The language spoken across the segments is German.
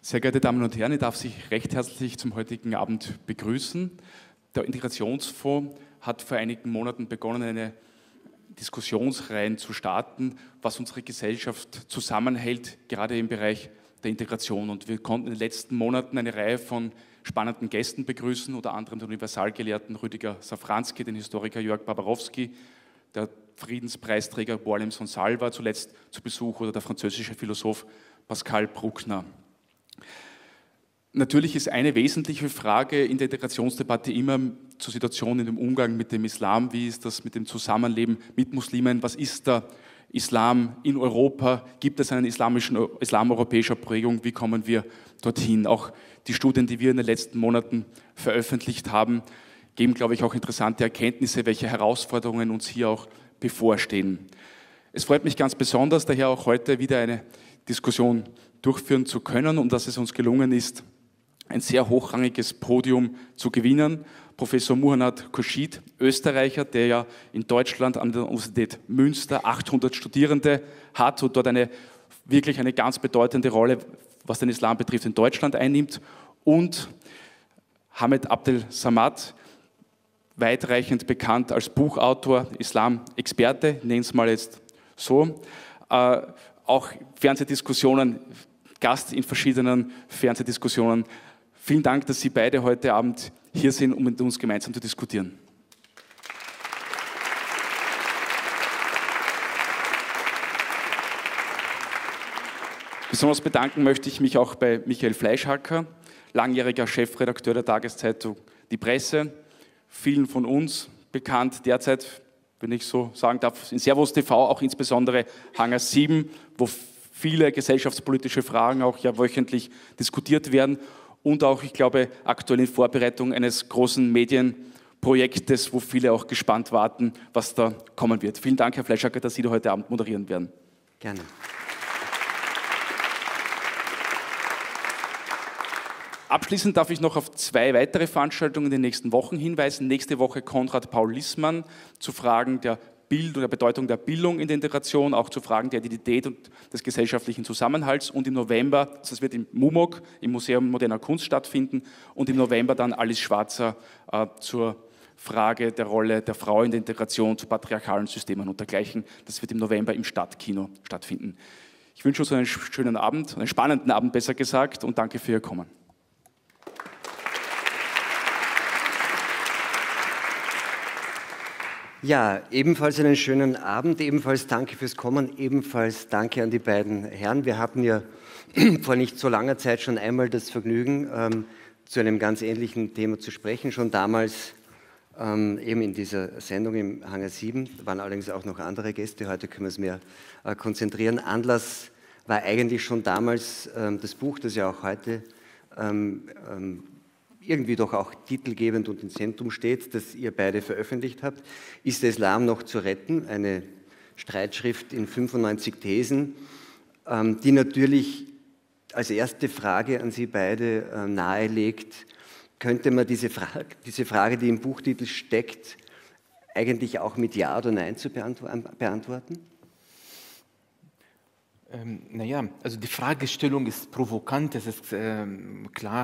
Sehr geehrte Damen und Herren, ich darf Sie recht herzlich zum heutigen Abend begrüßen. Der Integrationsfonds hat vor einigen Monaten begonnen, eine Diskussionsreihe zu starten, was unsere Gesellschaft zusammenhält, gerade im Bereich der Integration. Und wir konnten in den letzten Monaten eine Reihe von spannenden Gästen begrüßen, unter anderem den Universalgelehrten Rüdiger Safranski, den Historiker Jörg Barbarowski, der Friedenspreisträger Boalem Sansal war zuletzt zu Besuch oder der französische Philosoph Pascal Bruckner. Natürlich ist eine wesentliche Frage in der Integrationsdebatte immer zur Situation in dem Umgang mit dem Islam. Wie ist das mit dem Zusammenleben mit Muslimen? Was ist der Islam in Europa? Gibt es einen Islam europäischer Prägung? Wie kommen wir dorthin? Auch die Studien, die wir in den letzten Monaten veröffentlicht haben, geben, glaube ich, auch interessante Erkenntnisse, welche Herausforderungen uns hier auch bevorstehen. Es freut mich ganz besonders, daher auch heute wieder eine Diskussion durchführen zu können und dass es uns gelungen ist, ein sehr hochrangiges Podium zu gewinnen. Professor Muhannad Khurshid, Österreicher, der ja in Deutschland an der Universität Münster 800 Studierende hat und dort wirklich eine ganz bedeutende Rolle, was den Islam betrifft, in Deutschland einnimmt. Und Hamed Abdel Samad, weitreichend bekannt als Buchautor, Islam-Experte, ich nenne es mal jetzt so, auch Fernsehdiskussionen, Gast in verschiedenen Fernsehdiskussionen. Vielen Dank, dass Sie beide heute Abend hier sind, um mit uns gemeinsam zu diskutieren. Besonders bedanken möchte ich mich auch bei Michael Fleischhacker, langjähriger Chefredakteur der Tageszeitung Die Presse, vielen von uns bekannt derzeit, wenn ich so sagen darf, in Servus TV, auch insbesondere Hangar 7, wo viele gesellschaftspolitische Fragen auch ja wöchentlich diskutiert werden und auch, ich glaube, aktuell in Vorbereitung eines großen Medienprojektes, wo viele auch gespannt warten, was da kommen wird. Vielen Dank, Herr Fleischhacker, dass Sie da heute Abend moderieren werden. Gerne. Abschließend darf ich noch auf zwei weitere Veranstaltungen in den nächsten Wochen hinweisen. Nächste Woche Konrad Paul Lissmann zu Fragen der Bedeutung der Bildung in der Integration, auch zu Fragen der Identität und des gesellschaftlichen Zusammenhalts. Und im November, das wird im MUMOG, im Museum Moderner Kunst stattfinden, und im November dann Alice Schwarzer zur Frage der Rolle der Frau in der Integration zu patriarchalen Systemen und dergleichen. Das wird im November im Stadtkino stattfinden. Ich wünsche uns einen schönen Abend, einen spannenden Abend besser gesagt, und danke für Ihr Kommen. Ja, ebenfalls einen schönen Abend, ebenfalls danke fürs Kommen, ebenfalls danke an die beiden Herren. Wir hatten ja vor nicht so langer Zeit schon einmal das Vergnügen, zu einem ganz ähnlichen Thema zu sprechen, schon damals eben in dieser Sendung im Hangar 7, da waren allerdings auch noch andere Gäste, heute können wir es mehr konzentrieren. Anlass war eigentlich schon damals das Buch, das ja auch heute irgendwie doch auch titelgebend und im Zentrum steht, das ihr beide veröffentlicht habt. Ist der Islam noch zu retten? Eine Streitschrift in 95 Thesen, die natürlich als erste Frage an Sie beide nahelegt, könnte man diese Frage, die im Buchtitel steckt, eigentlich auch mit Ja oder Nein zu beantworten? Naja, also die Fragestellung ist provokant, das ist klar.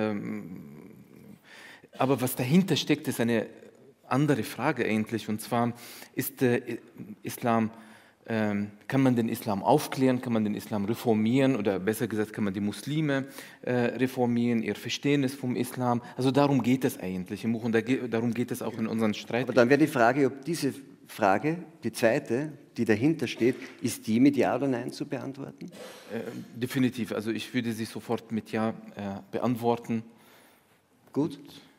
Aber was dahinter steckt, ist eine andere Frage eigentlich. Und zwar ist der Islam, kann man den Islam aufklären, kann man den Islam reformieren oder besser gesagt, kann man die Muslime reformieren, ihr Verständnis vom Islam. Also darum geht es eigentlich im Buch und darum geht es auch in unseren Streit. Aber dann wäre die Frage, ob diese Frage, die zweite, die dahinter steht, ist die mit Ja oder Nein zu beantworten? Definitiv. Also ich würde sie sofort mit Ja beantworten. Gut.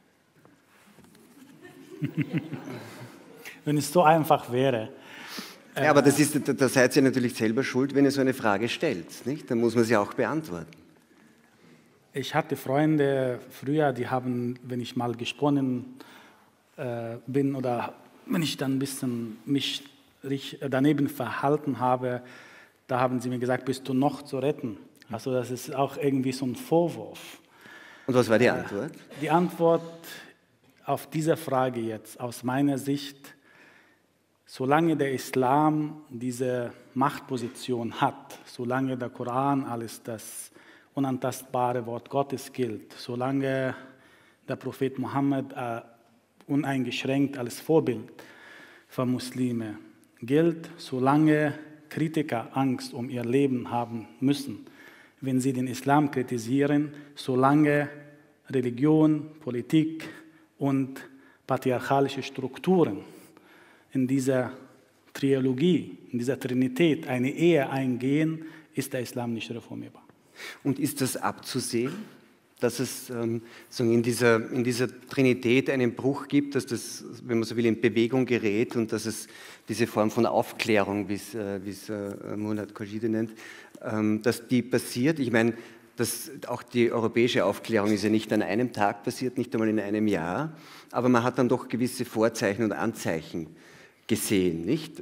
Wenn es so einfach wäre. Ja, aber da seid ihr natürlich selber schuld, wenn ihr so eine Frage stellt, nicht? Dann muss man sie auch beantworten. Ich hatte Freunde früher, die haben, wenn ich mal gesponnen bin oder wenn ich dann ein bisschen mich daneben verhalten habe, da haben sie mir gesagt, bist du noch zu retten? Also das ist auch irgendwie so ein Vorwurf. Und was war die Antwort? Die Antwort auf diese Frage jetzt, aus meiner Sicht, solange der Islam diese Machtposition hat, solange der Koran alles das unantastbare Wort Gottes gilt, solange der Prophet Mohammed uneingeschränkt als Vorbild für Muslime gilt, solange Kritiker Angst um ihr Leben haben müssen, wenn sie den Islam kritisieren, solange Religion, Politik und patriarchalische Strukturen in dieser Trilogie, in dieser Trinität eine Ehe eingehen, ist der Islam nicht reformierbar. Und ist das abzusehen, dass es in dieser Trinität einen Bruch gibt, dass das, wenn man so will, in Bewegung gerät und dass es diese Form von Aufklärung, wie es Muhammad Khalidi nennt, dass die passiert? Ich meine, auch die europäische Aufklärung ist ja nicht an einem Tag passiert, nicht einmal in einem Jahr, aber man hat dann doch gewisse Vorzeichen und Anzeichen gesehen, nicht?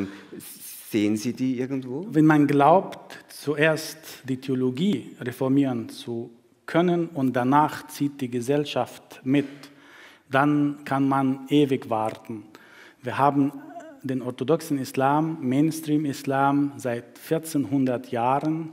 Sehen Sie die irgendwo? Wenn man glaubt, zuerst die Theologie reformieren zu können und danach zieht die Gesellschaft mit, dann kann man ewig warten. Wir haben den orthodoxen Islam, Mainstream-Islam seit 1400 Jahren,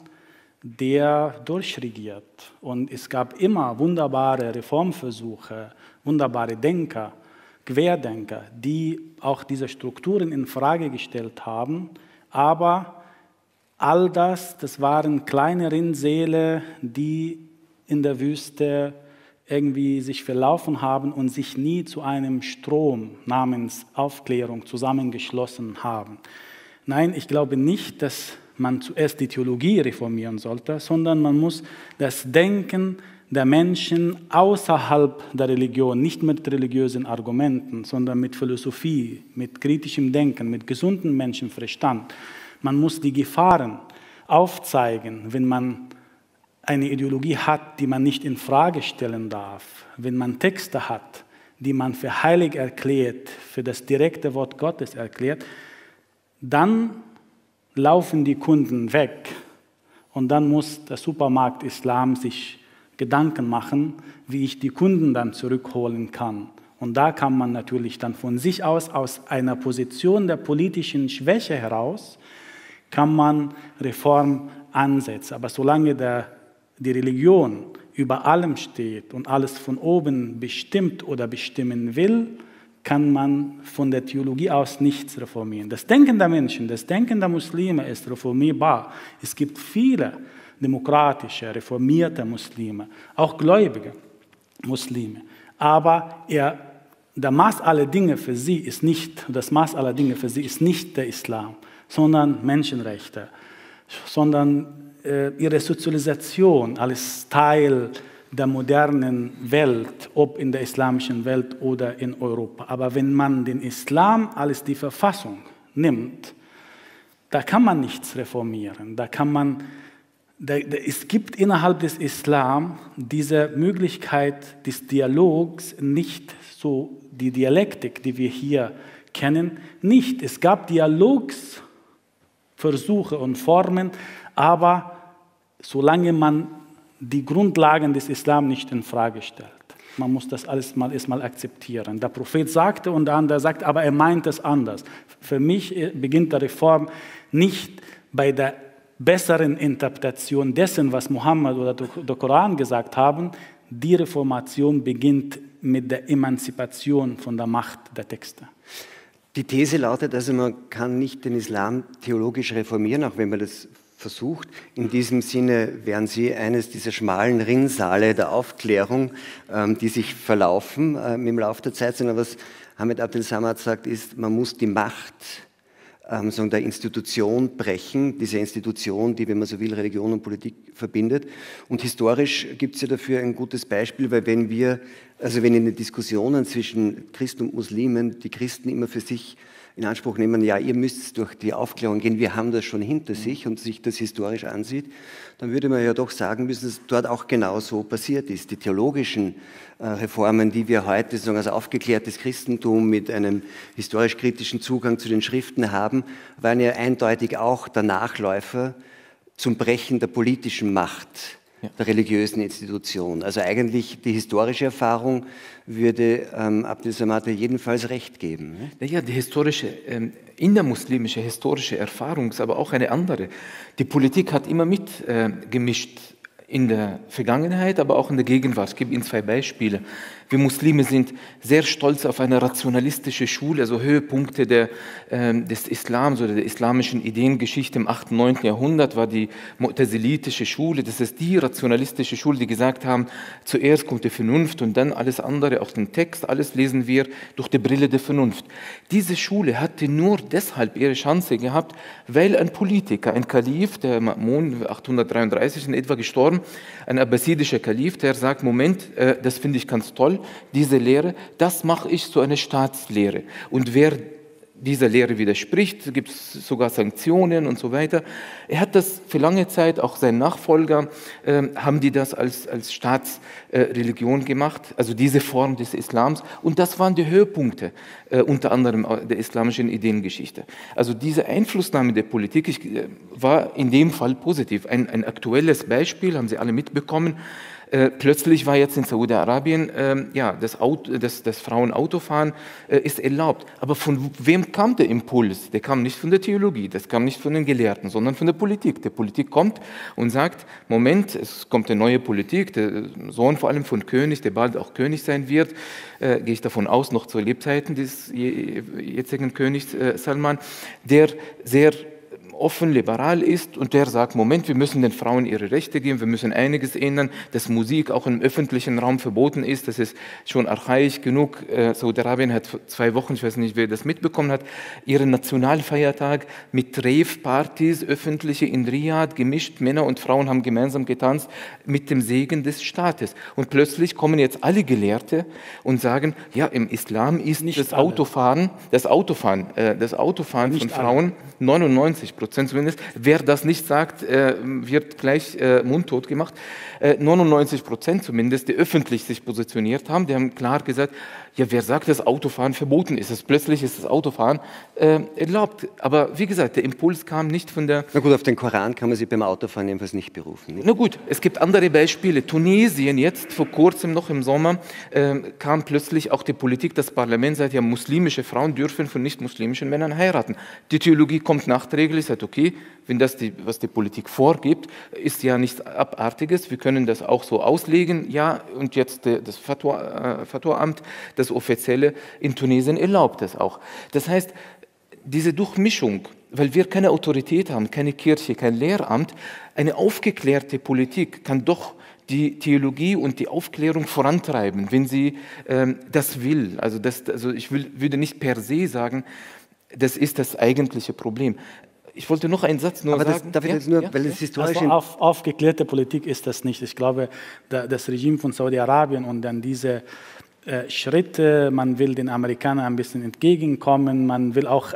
der durchregiert. Und es gab immer wunderbare Reformversuche, wunderbare Denker, Querdenker, die auch diese Strukturen in Frage gestellt haben. Aber all das waren kleine Rinnsale, die in der Wüste irgendwie sich verlaufen haben und sich nie zu einem Strom namens Aufklärung zusammengeschlossen haben. Nein, ich glaube nicht, dass man zuerst die Theologie reformieren sollte, sondern man muss das Denken der Menschen außerhalb der Religion, nicht mit religiösen Argumenten, sondern mit Philosophie, mit kritischem Denken, mit gesundem Menschenverstand. Man muss die Gefahren aufzeigen, wenn man eine Ideologie hat, die man nicht in Frage stellen darf, wenn man Texte hat, die man für heilig erklärt, für das direkte Wort Gottes erklärt, dann laufen die Kunden weg und dann muss der Supermarkt Islam sich Gedanken machen, wie ich die Kunden dann zurückholen kann. Und da kann man natürlich dann von sich aus einer Position der politischen Schwäche heraus, kann man Reform ansetzen. Aber solange die Religion über allem steht und alles von oben bestimmt oder bestimmen will, kann man von der Theologie aus nichts reformieren. Das Denken der Menschen, das Denken der Muslime ist reformierbar. Es gibt viele demokratische, reformierte Muslime, auch gläubige Muslime. Aber das Maß aller Dinge für sie ist nicht der Islam, sondern Menschenrechte, sondern ihre Sozialisation als Teil der modernen Welt, ob in der islamischen Welt oder in Europa. Aber wenn man den Islam als die Verfassung nimmt, da kann man nichts reformieren. Es gibt innerhalb des Islam diese Möglichkeit des Dialogs, nicht so die Dialektik, die wir hier kennen, nicht. Es gab Dialogsversuche und Formen, aber solange man die Grundlagen des Islam nicht in Frage stellt. Man muss das alles erstmal akzeptieren. Der Prophet sagte und der andere sagt, aber er meint es anders. Für mich beginnt die Reform nicht bei der besseren Interpretation dessen, was Mohammed oder der Koran gesagt haben. Die Reformation beginnt mit der Emanzipation von der Macht der Texte. Die These lautet also, man kann nicht den Islam theologisch reformieren, auch wenn man das versucht. In diesem Sinne wären Sie eines dieser schmalen Rinnsale der Aufklärung, die sich verlaufen im Laufe der Zeit, sondern was Ahmed Abdel Samad sagt, ist, man muss die Macht der Institution brechen, diese Institution, die, wenn man so will, Religion und Politik verbindet. Und historisch gibt es ja dafür ein gutes Beispiel, weil wenn in den Diskussionen zwischen Christen und Muslimen die Christen immer für sich in Anspruch nehmen, ja, ihr müsst durch die Aufklärung gehen, wir haben das schon hinter sich und sich das historisch ansieht, dann würde man ja doch sagen müssen, dass dort auch genau so passiert ist. Die theologischen Reformen, die wir heute sozusagen als aufgeklärtes Christentum mit einem historisch-kritischen Zugang zu den Schriften haben, waren ja eindeutig auch der Nachläufer zum Brechen der politischen Macht der religiösen Institution. Also eigentlich die historische Erfahrung würde Abdel Samad jedenfalls recht geben. Ne? Ja, die innermuslimische historische Erfahrung ist aber auch eine andere. Die Politik hat immer mitgemischt in der Vergangenheit, aber auch in der Gegenwart. Ich gebe Ihnen 2 Beispiele. Wir Muslime sind sehr stolz auf eine rationalistische Schule, also Höhepunkte des Islams oder der islamischen Ideengeschichte im 8. und 9. Jahrhundert war die mu'tazilitische Schule. Das ist die rationalistische Schule, die gesagt haben, zuerst kommt die Vernunft und dann alles andere, auch den Text, alles lesen wir durch die Brille der Vernunft. Diese Schule hatte nur deshalb ihre Chance gehabt, weil ein Politiker, ein Kalif, der Ma'mun, 833 in etwa gestorben, ein abbasidischer Kalif, der sagt, Moment, das finde ich ganz toll, diese Lehre, das mache ich zu einer Staatslehre. Und wer dieser Lehre widerspricht, gibt es sogar Sanktionen und so weiter. Er hat das für lange Zeit, auch sein Nachfolger, haben die das als Staatsreligion gemacht, also diese Form des Islams. Und das waren die Höhepunkte, unter anderem der islamischen Ideengeschichte. Also diese Einflussnahme der Politik war in dem Fall positiv. Ein aktuelles Beispiel, haben Sie alle mitbekommen, plötzlich war jetzt in Saudi-Arabien, das Frauenautofahren ist erlaubt. Aber von wem kam der Impuls? Der kam nicht von der Theologie, das kam nicht von den Gelehrten, sondern von der Politik. Die Politik kommt und sagt, Moment, es kommt eine neue Politik, der Sohn vor allem von König, der bald auch König sein wird, gehe ich davon aus, noch zu Lebzeiten des jetzigen Königs Salman, der sehr offen, liberal ist und der sagt, Moment, wir müssen den Frauen ihre Rechte geben, wir müssen einiges ändern, dass Musik auch im öffentlichen Raum verboten ist, das ist schon archaisch genug. Saudi-Arabien hat vor 2 Wochen, ich weiß nicht, wer das mitbekommen hat, ihren Nationalfeiertag mit Rave-Partys, öffentliche in Riyadh, gemischt, Männer und Frauen haben gemeinsam getanzt mit dem Segen des Staates. Und plötzlich kommen jetzt alle Gelehrte und sagen, ja, im Islam ist das Autofahren von Frauen 99% zumindest. Wer das nicht sagt, wird gleich mundtot gemacht. 99% zumindest, die öffentlich sich positioniert haben, die haben klar gesagt, ja, wer sagt, dass Autofahren verboten ist? Plötzlich ist das Autofahren erlaubt. Aber wie gesagt, der Impuls kam nicht von der... Na gut, auf den Koran kann man sich beim Autofahren jedenfalls nicht berufen. Nicht? Na gut, es gibt andere Beispiele. Tunesien jetzt, vor kurzem noch im Sommer, kam plötzlich auch die Politik, das Parlament sagt, ja, muslimische Frauen dürfen von nicht-muslimischen Männern heiraten. Die Theologie kommt nachträglich, sagt, okay, wenn das was die Politik vorgibt, ist ja nichts Abartiges, wir können das auch so auslegen, ja, und jetzt das Fatwa-Amt, das Offizielle in Tunesien erlaubt das auch. Das heißt, diese Durchmischung, weil wir keine Autorität haben, keine Kirche, kein Lehramt, eine aufgeklärte Politik kann doch die Theologie und die Aufklärung vorantreiben, wenn sie das will. Also ich würde nicht per se sagen, das ist das eigentliche Problem. Ich wollte noch einen Satz nur sagen. Darf ich jetzt nur, weil es historisch... Also aufgeklärte Politik ist das nicht. Ich glaube, das Regime von Saudi-Arabien und dann diese Schritte, man will den Amerikanern ein bisschen entgegenkommen, man will auch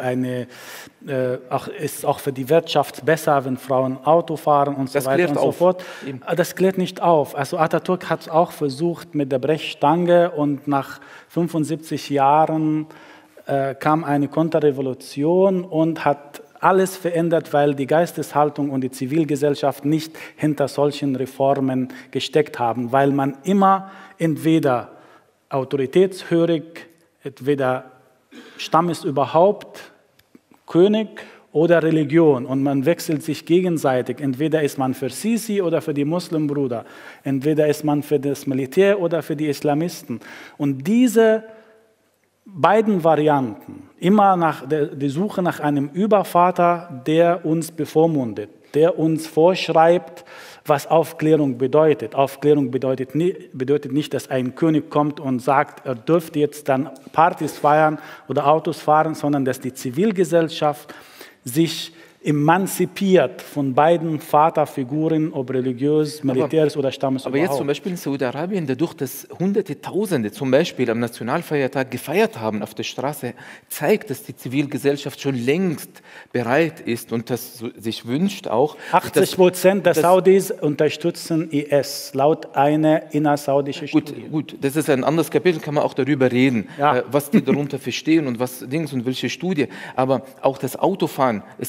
ist auch für die Wirtschaft besser, wenn Frauen Auto fahren und so weiter und so fort. Das klärt nicht auf. Also Atatürk hat es auch versucht mit der Brechstange und nach 75 Jahren kam eine Konterrevolution und hat alles verändert, weil die Geisteshaltung und die Zivilgesellschaft nicht hinter solchen Reformen gesteckt haben, weil man immer entweder autoritätshörig, entweder Stammesüberhaupt, König oder Religion und man wechselt sich gegenseitig. Entweder ist man für Sisi oder für die Muslimbruder, entweder ist man für das Militär oder für die Islamisten. Und diese beiden Varianten, immer die Suche nach einem Übervater, der uns bevormundet, der uns vorschreibt, was Aufklärung bedeutet. Aufklärung bedeutet nicht, dass ein König kommt und sagt, er dürfte jetzt dann Partys feiern oder Autos fahren, sondern dass die Zivilgesellschaft sich emanzipiert von beiden Vaterfiguren, ob religiös, militärisch oder Stammesüberhaupt. Aber jetzt zum Beispiel in Saudi-Arabien, dadurch, dass Hunderte, Tausende zum Beispiel am Nationalfeiertag gefeiert haben auf der Straße, zeigt, dass die Zivilgesellschaft schon längst bereit ist und das sich wünscht auch. 80% der Saudis unterstützen IS, laut einer innersaudischen Studie. Gut, das ist ein anderes Kapitel, kann man auch darüber reden, was die darunter verstehen und was Dings und welche Studie. Aber auch das Autofahren, es gibt keine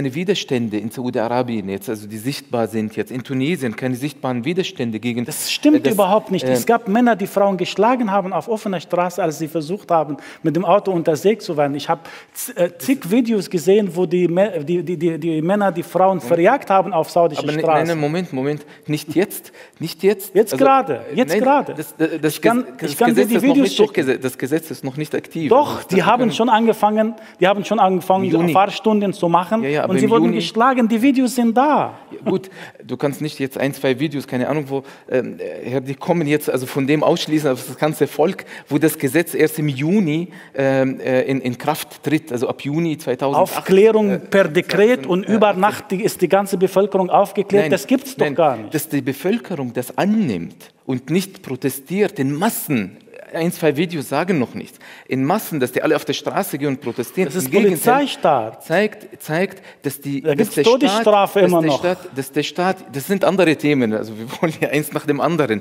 keine Widerstände in Saudi-Arabien jetzt, also die sichtbar sind jetzt, in Tunesien keine sichtbaren Widerstände gegen... Das stimmt überhaupt nicht. Es gab Männer, die Frauen geschlagen haben auf offener Straße, als sie versucht haben, mit dem Auto untersägt zu werden. Ich habe zig Videos gesehen, wo die Männer die Frauen verjagt haben auf saudischen Straßen. Nein, Moment, nicht jetzt. Jetzt also, gerade. Ich kann dir die Videos schicken. Das Gesetz ist noch nicht aktiv. Doch, die haben schon angefangen, Fahrstunden zu machen und sie wurden geschlagen. Die Videos sind da. Ja, gut, du kannst nicht jetzt 1, 2 Videos, keine Ahnung wo, die kommen jetzt also von dem ausschließen auf das ganze Volk, wo das Gesetz erst im Juni in Kraft tritt, also ab Juni 2008. Aufklärung per Dekret und über Nacht ist die ganze Bevölkerung aufgeklärt. Nein, das gibt es doch gar nicht. Dass die Bevölkerung das annimmt und nicht protestiert in Massen. 1, 2 Videos sagen noch nichts. In Massen, dass die alle auf der Straße gehen und protestieren. Das ist Polizeistaat. Zeigt, dass da gibt es Todesstrafe immer noch. Der Staat, das sind andere Themen. Also wir wollen ja eins nach dem anderen.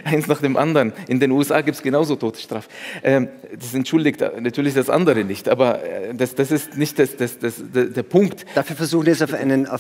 In den USA gibt es genauso Todesstrafe. Das entschuldigt natürlich das andere nicht, aber das ist nicht der Punkt. Dafür versuche ich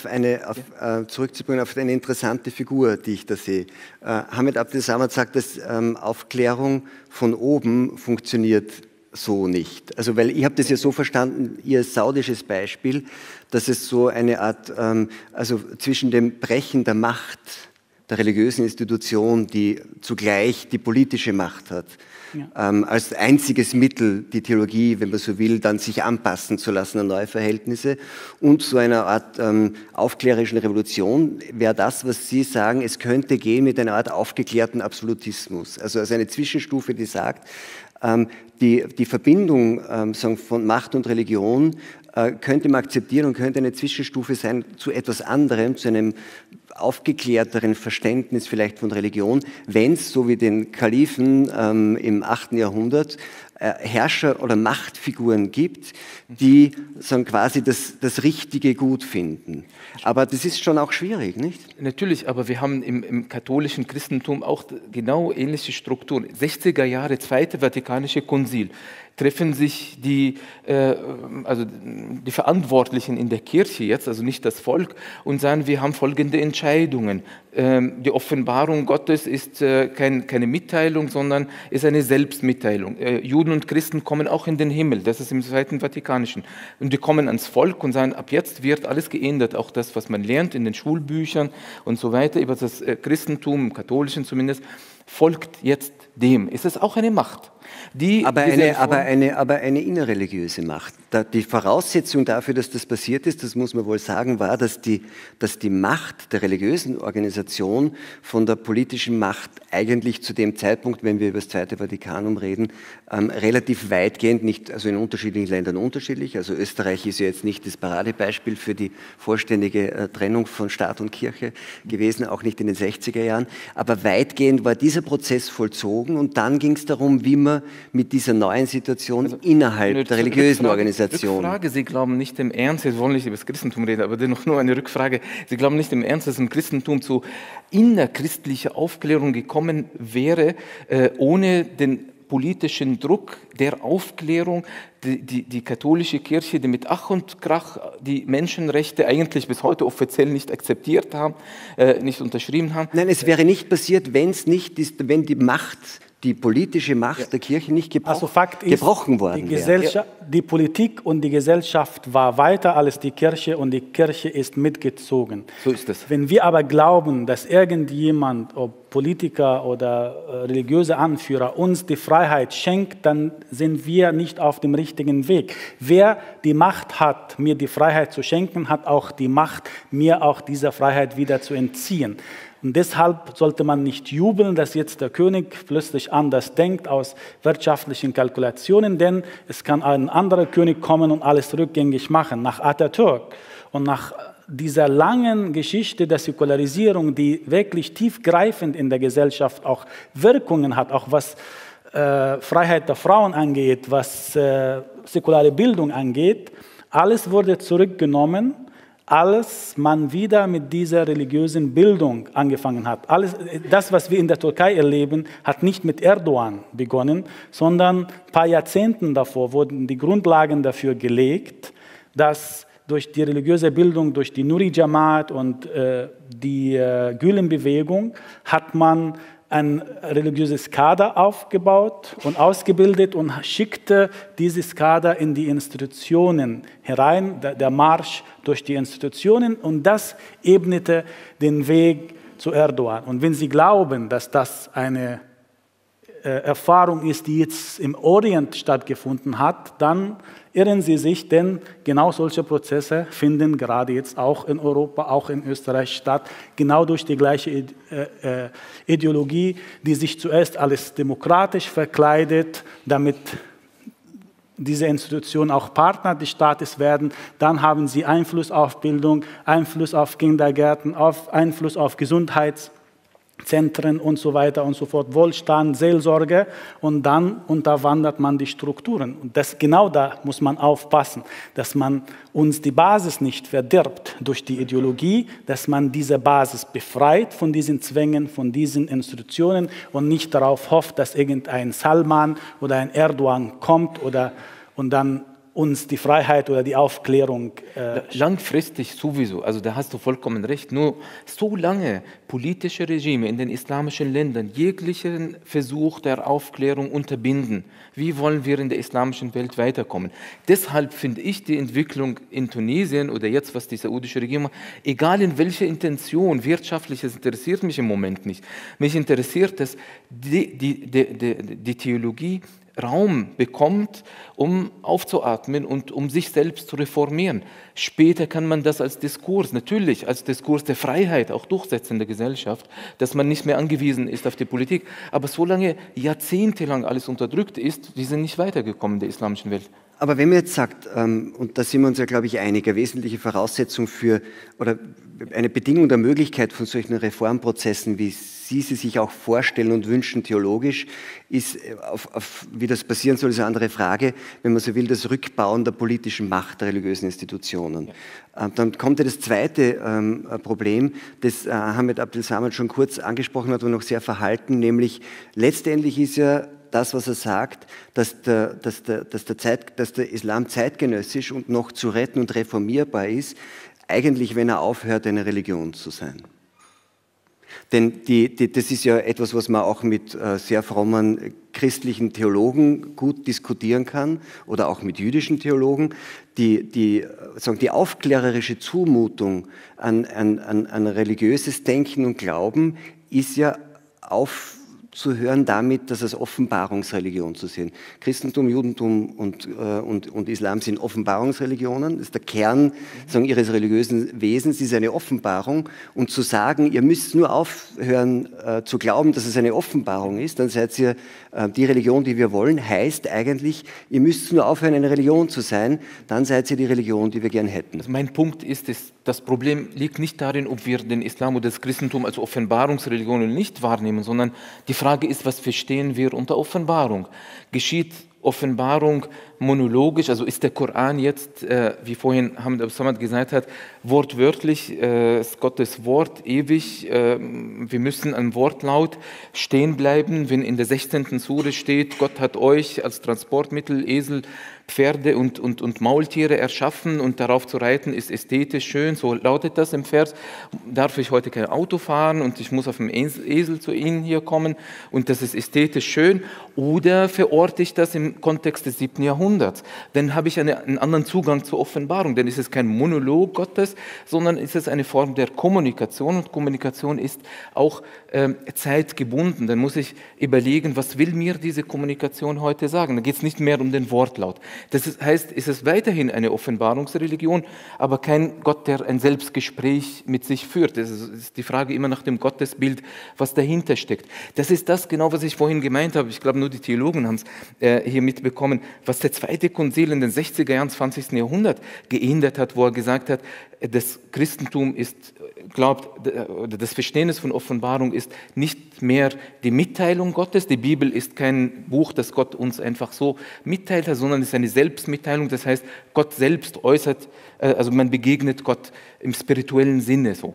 es zurückzubringen auf eine interessante Figur, die ich da sehe. Hamid Abdel Samad sagt, dass Aufklärung von oben funktioniert so nicht. Also, weil ich habe das ja so verstanden, Ihr saudisches Beispiel, dass es so eine Art, also zwischen dem Brechen der Macht der religiösen Institution, die zugleich die politische Macht hat, als einziges Mittel, die Theologie, wenn man so will, dann sich anpassen zu lassen an neue Verhältnisse, und so einer Art aufklärerischen Revolution wäre das, was Sie sagen, es könnte gehen mit einer Art aufgeklärten Absolutismus. Also als eine Zwischenstufe, die sagt, die Verbindung von Macht und Religion könnte man akzeptieren und könnte eine Zwischenstufe sein zu etwas anderem, zu einem aufgeklärteren Verständnis vielleicht von Religion, wenn es, so wie den Kalifen im 8. Jahrhundert, Herrscher oder Machtfiguren gibt, die quasi das Richtige gut finden. Aber das ist schon auch schwierig, nicht? Natürlich, aber wir haben im katholischen Christentum auch genau ähnliche Strukturen. 60er Jahre, Zweite Vatikanische Konzil. Treffen sich die Verantwortlichen in der Kirche jetzt, also nicht das Volk, und sagen, wir haben folgende Entscheidungen. Die Offenbarung Gottes ist keine Mitteilung, sondern ist eine Selbstmitteilung. Juden und Christen kommen auch in den Himmel, das ist im Zweiten Vatikanischen. Und die kommen ans Volk und sagen, ab jetzt wird alles geändert, auch das, was man lernt in den Schulbüchern und so weiter, über das Christentum, im Katholischen zumindest, folgt jetzt dem. Ist es auch eine Macht? Aber eine innerreligiöse Macht. Die Voraussetzung dafür, dass das passiert ist, das muss man wohl sagen, war, dass die Macht der religiösen Organisation von der politischen Macht eigentlich zu dem Zeitpunkt, wenn wir über das Zweite Vatikanum reden, relativ weitgehend, nicht, also in unterschiedlichen Ländern unterschiedlich. Also Österreich ist ja jetzt nicht das Paradebeispiel für die vollständige Trennung von Staat und Kirche gewesen, auch nicht in den 60er Jahren. Aber weitgehend war dieser Prozess vollzogen und dann ging es darum, wie man mit dieser neuen Situation innerhalb der religiösen Organisation. Rückfrage, Sie glauben nicht im Ernst, Sie wollen nicht über das Christentum reden, aber dennoch nur eine Rückfrage. Sie glauben nicht im Ernst, dass im Christentum zu innerchristlicher Aufklärung gekommen wäre, ohne den politischen Druck der Aufklärung, die katholische Kirche, die mit Ach und Krach die Menschenrechte eigentlich bis heute offiziell nicht akzeptiert haben, nicht unterschrieben haben? Nein, es wäre nicht passiert, wenn die Macht, die politische Macht der Kirche nicht gebrochen worden wäre. Die Politik und die Gesellschaft war weiter als die Kirche und die Kirche ist mitgezogen. So ist es. Wenn wir aber glauben, dass irgendjemand, ob Politiker oder religiöse Anführer, uns die Freiheit schenkt, dann sind wir nicht auf dem richtigen Weg. Wer die Macht hat, mir die Freiheit zu schenken, hat auch die Macht, mir auch diese Freiheit wieder zu entziehen. Und deshalb sollte man nicht jubeln, dass jetzt der König plötzlich anders denkt aus wirtschaftlichen Kalkulationen, denn es kann ein anderer König kommen und alles rückgängig machen, nach Atatürk. Und nach dieser langen Geschichte der Säkularisierung, die wirklich tiefgreifend in der Gesellschaft auch Wirkungen hat, auch was Freiheit der Frauen angeht, was säkulare Bildung angeht, alles wurde zurückgenommen, als man wieder mit dieser religiösen Bildung angefangen hat. Alles, das, was wir in der Türkei erleben, hat nicht mit Erdogan begonnen, sondern ein paar Jahrzehnten davor wurden die Grundlagen dafür gelegt, dass durch die religiöse Bildung, durch die Nuri Jamaat und die Gülen-Bewegung hat man ein religiöses Kader aufgebaut und ausgebildet und schickte dieses Kader in die Institutionen herein, der Marsch durch die Institutionen, und das ebnete den Weg zu Erdogan. Und wenn Sie glauben, dass das eine Erfahrung ist, die jetzt im Orient stattgefunden hat, dann irren Sie sich, denn genau solche Prozesse finden gerade jetzt auch in Europa, auch in Österreich statt, genau durch die gleiche Ideologie, die sich zuerst als demokratisch verkleidet, damit diese Institutionen auch Partner des Staates werden. Dann haben sie Einfluss auf Bildung, Einfluss auf Kindergärten, Einfluss auf Gesundheitszentren und so weiter und so fort, Wohlstand, Seelsorge, und dann unterwandert man die Strukturen. Und genau da muss man aufpassen, dass man uns die Basis nicht verdirbt durch die Ideologie, dass man diese Basis befreit von diesen Zwängen, von diesen Institutionen und nicht darauf hofft, dass irgendein Salman oder ein Erdogan kommt und dann uns die Freiheit oder die Aufklärung... Langfristig sowieso, also da hast du vollkommen recht, nur so lange politische Regime in den islamischen Ländern jeglichen Versuch der Aufklärung unterbinden, wie wollen wir in der islamischen Welt weiterkommen? Deshalb finde ich die Entwicklung in Tunesien oder jetzt, was die saudische Regierung macht, egal in welcher Intention, wirtschaftliches interessiert mich im Moment nicht. Mich interessiert, dass die Theologie Raum bekommt, um aufzuatmen und um sich selbst zu reformieren. Später kann man das als Diskurs, natürlich als Diskurs der Freiheit auch durchsetzen in der Gesellschaft, dass man nicht mehr angewiesen ist auf die Politik. Aber solange jahrzehntelang alles unterdrückt ist, wir sind nicht weitergekommen in der islamischen Welt. Aber wenn man jetzt sagt, und da sind wir uns ja, glaube ich, einig, eine wesentliche Voraussetzung für oder eine Bedingung der Möglichkeit von solchen Reformprozessen, wie Sie sie sich auch vorstellen und wünschen theologisch, ist, wie das passieren soll, ist eine andere Frage, wenn man so will, das Rückbauen der politischen Macht der religiösen Institutionen. Ja. Dann kommt ja das zweite Problem, das Ahmed Abdel Samad schon kurz angesprochen hat, aber noch sehr verhalten, nämlich letztendlich ist ja das, was er sagt, dass der Islam zeitgenössisch und noch zu retten und reformierbar ist, eigentlich, wenn er aufhört, eine Religion zu sein. Denn das ist ja etwas, was man auch mit sehr frommen christlichen Theologen gut diskutieren kann oder auch mit jüdischen Theologen. Die aufklärerische Zumutung an religiöses Denken und Glauben ist ja aufzuhören damit, das als Offenbarungsreligion zu sehen. Christentum, Judentum und Islam sind Offenbarungsreligionen. Das ist der Kern ihres religiösen Wesens, ist eine Offenbarung. Und zu sagen, ihr müsst nur aufhören zu glauben, dass es eine Offenbarung ist, dann seid ihr die Religion, die wir wollen, heißt eigentlich, ihr müsst nur aufhören, eine Religion zu sein, dann seid ihr die Religion, die wir gern hätten. Also mein Punkt ist, das Problem liegt nicht darin, ob wir den Islam oder das Christentum als Offenbarungsreligion nicht wahrnehmen, sondern die Frage ist, was verstehen wir unter Offenbarung? Geschieht Offenbarung monologisch, also ist der Koran jetzt, wie vorhin Ahmed Abdel Samad gesagt hat, wortwörtlich, ist Gottes Wort ewig, wir müssen am Wortlaut stehen bleiben, wenn in der 16. Sure steht, Gott hat euch als Transportmittel, Esel, Pferde und Maultiere erschaffen und darauf zu reiten ist ästhetisch schön, so lautet das im Vers. Darf ich heute kein Auto fahren und ich muss auf dem Esel zu Ihnen hier kommen und das ist ästhetisch schön, oder verorte ich das im Kontext des 7. Jahrhunderts? Dann habe ich einen anderen Zugang zur Offenbarung, denn es ist kein Monolog Gottes, sondern es ist eine Form der Kommunikation und Kommunikation ist auch zeitgebunden. Dann muss ich überlegen, was will mir diese Kommunikation heute sagen? Da geht es nicht mehr um den Wortlaut. Das heißt, es ist weiterhin eine Offenbarungsreligion, aber kein Gott, der ein Selbstgespräch mit sich führt. Das ist die Frage immer nach dem Gottesbild, was dahinter steckt. Das ist das genau, was ich vorhin gemeint habe. Ich glaube, nur die Theologen haben es hier mitbekommen, was der zweite Konzil in den 60er Jahren, 20. Jahrhundert geändert hat, wo er gesagt hat, das Christentum oder das Verständnis von Offenbarung ist nicht mehr die Mitteilung Gottes. Die Bibel ist kein Buch, das Gott uns einfach so mitteilt, sondern es ist eine Selbstmitteilung. Das heißt, Gott selbst äußert, also man begegnet Gott im spirituellen Sinne so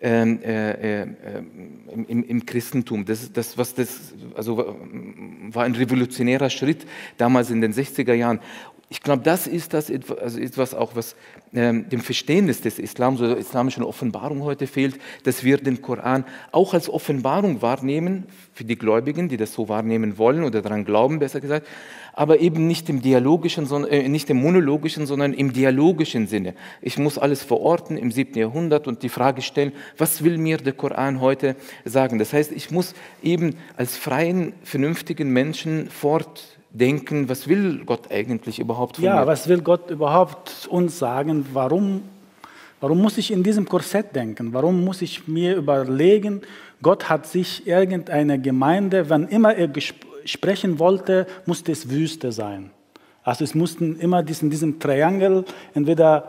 im Christentum. Das war ein revolutionärer Schritt damals in den 60er Jahren. ich glaube, das ist also etwas auch, was dem Verständnis des Islams oder der islamischen Offenbarung heute fehlt, dass wir den Koran auch als Offenbarung wahrnehmen, für die Gläubigen, die das so wahrnehmen wollen oder daran glauben, besser gesagt, aber eben nicht im dialogischen, nicht im monologischen, sondern im dialogischen Sinne. Ich muss alles verorten im 7. Jahrhundert und die Frage stellen, was will mir der Koran heute sagen? Das heißt, ich muss eben als freien, vernünftigen Menschen fortdenken, was will Gott eigentlich überhaupt von mir? Ja, was will Gott überhaupt uns sagen? Warum muss ich in diesem Korsett denken? Warum muss ich mir überlegen, Gott hat sich irgendeine Gemeinde, wann immer er sprechen wollte, musste es Wüste sein. Also es mussten immer in diesem Triangel, entweder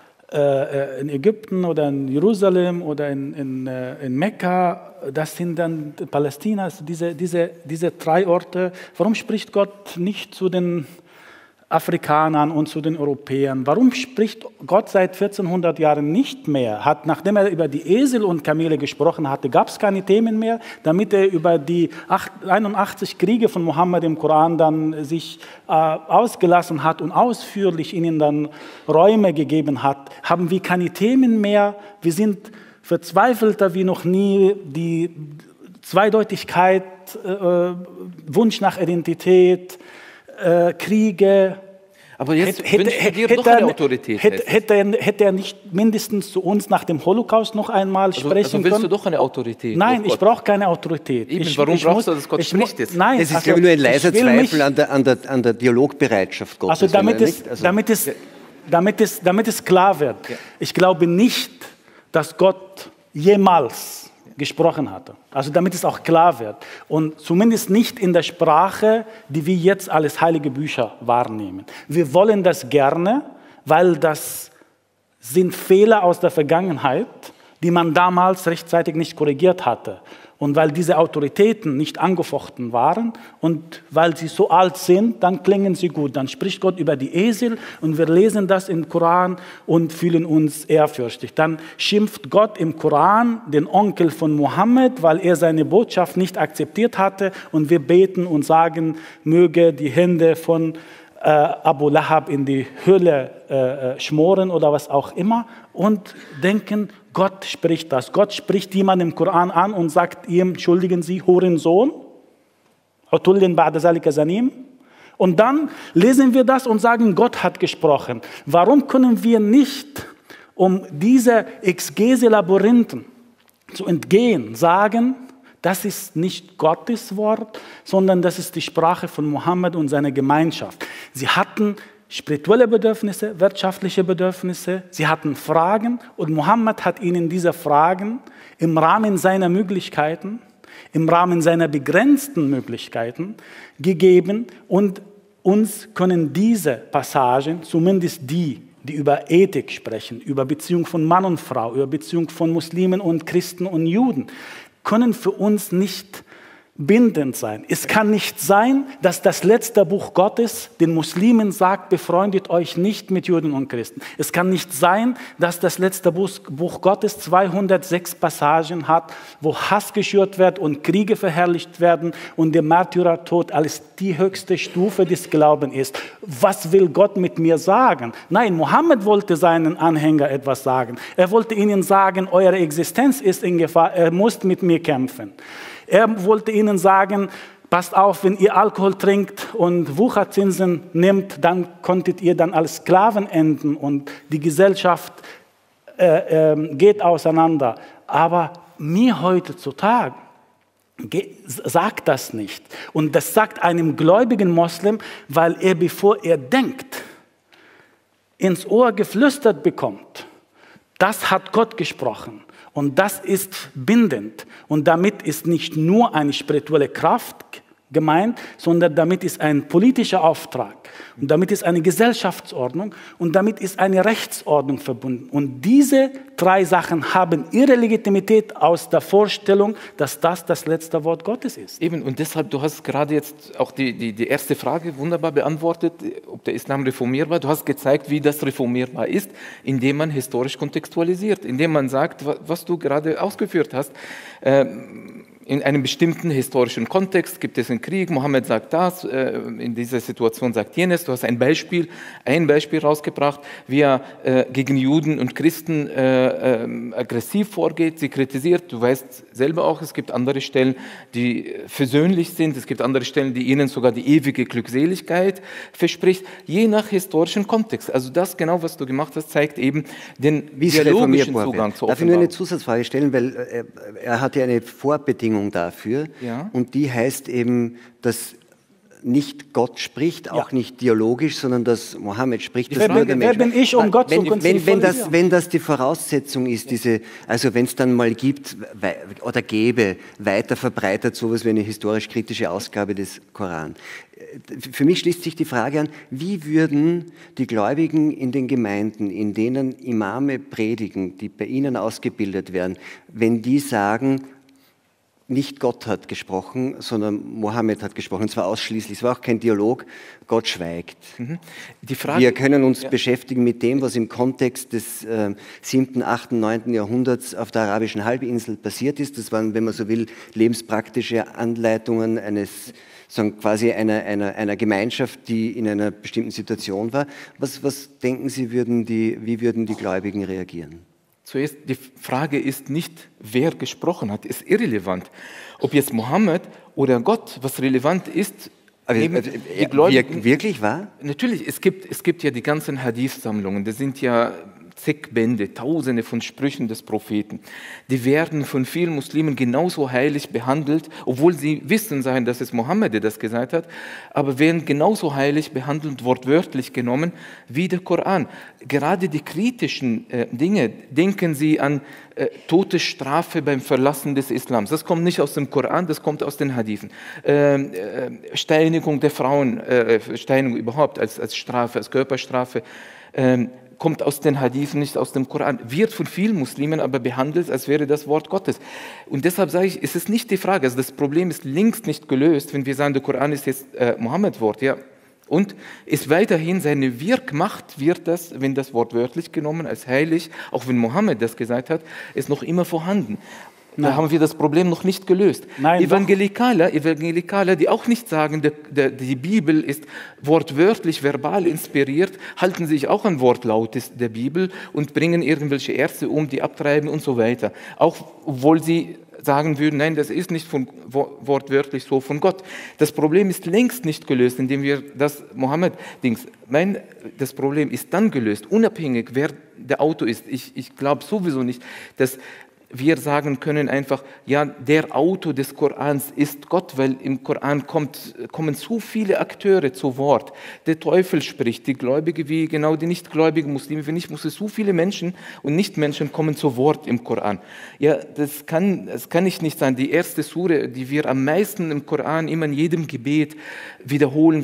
in Ägypten oder in Jerusalem oder in Mekka, das sind dann Palästina, also diese 3 Orte. Warum spricht Gott nicht zu den Afrikanern und zu den Europäern? Warum spricht Gott seit 1400 Jahren nicht mehr? Nachdem er über die Esel und Kamele gesprochen hatte, gab es keine Themen mehr, damit er über die 81 Kriege von Mohammed im Koran dann sich ausgelassen hat und ausführlich ihnen dann Räume gegeben hat, haben wir keine Themen mehr. Wir sind verzweifelter wie noch nie. Die Zweideutigkeit, Wunsch nach Identität, Kriege. Aber jetzt wünscht er dir doch eine Autorität. Hätte er nicht mindestens zu uns nach dem Holocaust noch einmal sprechen können? Willst du doch eine Autorität? Nein, ich brauche keine Autorität. Warum brauchst du, dass Gott spricht jetzt? Nein, es ist, glaube ich, nur ein leiser Zweifel an der Dialogbereitschaft Gottes. Also damit es klar wird. Ja. Ich glaube nicht, dass Gott jemals gesprochen hatte. Also damit es auch klar wird. Und zumindest nicht in der Sprache, die wir jetzt als heilige Bücher wahrnehmen. Wir wollen das gerne, weil das sind Fehler aus der Vergangenheit, die man damals rechtzeitig nicht korrigiert hatte. Und weil diese Autoritäten nicht angefochten waren und weil sie so alt sind, dann klingen sie gut. Dann spricht Gott über die Esel und wir lesen das im Koran und fühlen uns ehrfürchtig. Dann schimpft Gott im Koran den Onkel von Mohammed, weil er seine Botschaft nicht akzeptiert hatte und wir beten und sagen, möge die Hände von Abu Lahab in die Hölle schmoren oder was auch immer und denken, Gott spricht das. Gott spricht jemanden im Koran an und sagt ihm, entschuldigen Sie, Hurensohn, Utullin ba'da zalika zanim. Und dann lesen wir das und sagen, Gott hat gesprochen. Warum können wir nicht, um diese Exegese-Labyrinthen zu entgehen, sagen, das ist nicht Gottes Wort, sondern das ist die Sprache von Mohammed und seiner Gemeinschaft. Sie hatten spirituelle Bedürfnisse, wirtschaftliche Bedürfnisse, sie hatten Fragen und Mohammed hat ihnen diese Fragen im Rahmen seiner Möglichkeiten, im Rahmen seiner begrenzten Möglichkeiten gegeben und uns können diese Passagen, zumindest die über Ethik sprechen, über Beziehung von Mann und Frau, über Beziehung von Muslimen und Christen und Juden, können für uns nicht bindend sein. Es kann nicht sein, dass das letzte Buch Gottes den Muslimen sagt, befreundet euch nicht mit Juden und Christen. Es kann nicht sein, dass das letzte Buch Gottes 206 Passagen hat, wo Hass geschürt wird und Kriege verherrlicht werden und der Märtyrertod als die höchste Stufe des Glaubens ist. Was will Gott mit mir sagen? Nein, Mohammed wollte seinen Anhängern etwas sagen. Er wollte ihnen sagen, eure Existenz ist in Gefahr, ihr müsst mit mir kämpfen. Er wollte ihnen sagen, passt auf, wenn ihr Alkohol trinkt und Wucherzinsen nehmt, dann konntet ihr dann als Sklaven enden und die Gesellschaft geht auseinander. Aber mir heutzutage sagt das nicht. Und das sagt einem gläubigen Moslem, weil er, bevor er denkt, ins Ohr geflüstert bekommt, das hat Gott gesprochen. Und das ist bindend. Und damit ist nicht nur eine spirituelle Kraft gemeint, sondern damit ist ein politischer Auftrag. Und damit ist eine Gesellschaftsordnung und damit ist eine Rechtsordnung verbunden. Und diese 3 Sachen haben ihre Legitimität aus der Vorstellung, dass das letzte Wort Gottes ist. Eben, und deshalb, du hast gerade jetzt auch die erste Frage wunderbar beantwortet, ob der Islam reformierbar. Du hast gezeigt, wie das reformierbar ist, indem man historisch kontextualisiert, indem man sagt, was du gerade ausgeführt hast. in einem bestimmten historischen Kontext gibt es einen Krieg, Mohammed sagt das, in dieser Situation sagt jenes. Du hast ein Beispiel rausgebracht, wie er gegen Juden und Christen aggressiv vorgeht, sie kritisiert. Du weißt selber auch, es gibt andere Stellen, die versöhnlich sind, es gibt andere Stellen, die ihnen sogar die ewige Glückseligkeit verspricht, je nach historischen Kontext. Also das genau, was du gemacht hast, zeigt eben den dialogischen Zugang zur Offenbarung. Darf ich nur eine Zusatzfrage stellen, weil er hat ja eine Vorbedingung dafür, ja. Und die heißt eben, dass nicht Gott spricht, auch nicht dialogisch, sondern dass Mohammed spricht. Wer bin ich, um Gott zu konfrontieren? Wenn das die Voraussetzung ist, also wenn es dann mal gibt oder gäbe, weiter verbreitet sowas wie eine historisch-kritische Ausgabe des Koran. Für mich schließt sich die Frage an, wie würden die Gläubigen in den Gemeinden, in denen Imame predigen, die bei ihnen ausgebildet werden, wenn die sagen, nicht Gott hat gesprochen, sondern Mohammed hat gesprochen, und zwar ausschließlich. Es war auch kein Dialog, Gott schweigt. Die Frage, wir können uns beschäftigen mit dem, was im Kontext des 7., 8., 9. Jahrhunderts auf der arabischen Halbinsel passiert ist. Das waren, wenn man so will, lebenspraktische Anleitungen quasi einer Gemeinschaft, die in einer bestimmten Situation war. Was denken Sie, wie würden die Gläubigen reagieren? Zuerst, die Frage ist nicht, wer gesprochen hat, ist irrelevant. Ob jetzt Mohammed oder Gott, was relevant ist, die Gläubigen. Wirklich wahr? Natürlich, es gibt ja die ganzen Hadith-Sammlungen, das sind ja zig Bände, Tausende von Sprüchen des Propheten. Die werden von vielen Muslimen genauso heilig behandelt, obwohl sie wissen sein, dass es Mohammed, der das gesagt hat, aber werden genauso heilig behandelt, wortwörtlich genommen, wie der Koran. Gerade die kritischen Dinge, denken Sie an Todesstrafe beim Verlassen des Islams. Das kommt nicht aus dem Koran, das kommt aus den Hadithen. Steinigung der Frauen, Steinigung überhaupt als Strafe, als Körperstrafe, kommt aus den Hadithen, nicht aus dem Koran, wird von vielen Muslimen aber behandelt, als wäre das Wort Gottes. Und deshalb sage ich, es ist nicht die Frage, also das Problem ist längst nicht gelöst, wenn wir sagen, der Koran ist jetzt Mohammed-Wort, ja. Und ist weiterhin seine Wirkmacht, wird das, wenn das Wort wörtlich genommen, als heilig, auch wenn Mohammed das gesagt hat, ist noch immer vorhanden. Da haben wir das Problem noch nicht gelöst. Evangelikaler, die auch nicht sagen, die Bibel ist wortwörtlich, verbal inspiriert, halten sich auch an Wortlaut der Bibel und bringen irgendwelche Ärzte um, die abtreiben und so weiter. Auch obwohl sie sagen würden, nein, das ist nicht wortwörtlich so von Gott. Das Problem ist längst nicht gelöst, indem wir das Mohammed-Dings. Nein, das Problem ist dann gelöst, unabhängig, wer der Autor ist. Ich glaube sowieso nicht, dass wir sagen können einfach, ja, der Autor des Korans ist Gott, weil im Koran kommen so viele Akteure zu Wort. Der Teufel spricht, die Gläubige wie genau die nichtgläubigen Muslime, wie nicht, so viele Menschen und Nichtmenschen kommen zu Wort im Koran. Ja, das kann nicht sein. Die erste Sure, die wir am meisten im Koran immer in jedem Gebet wiederholen,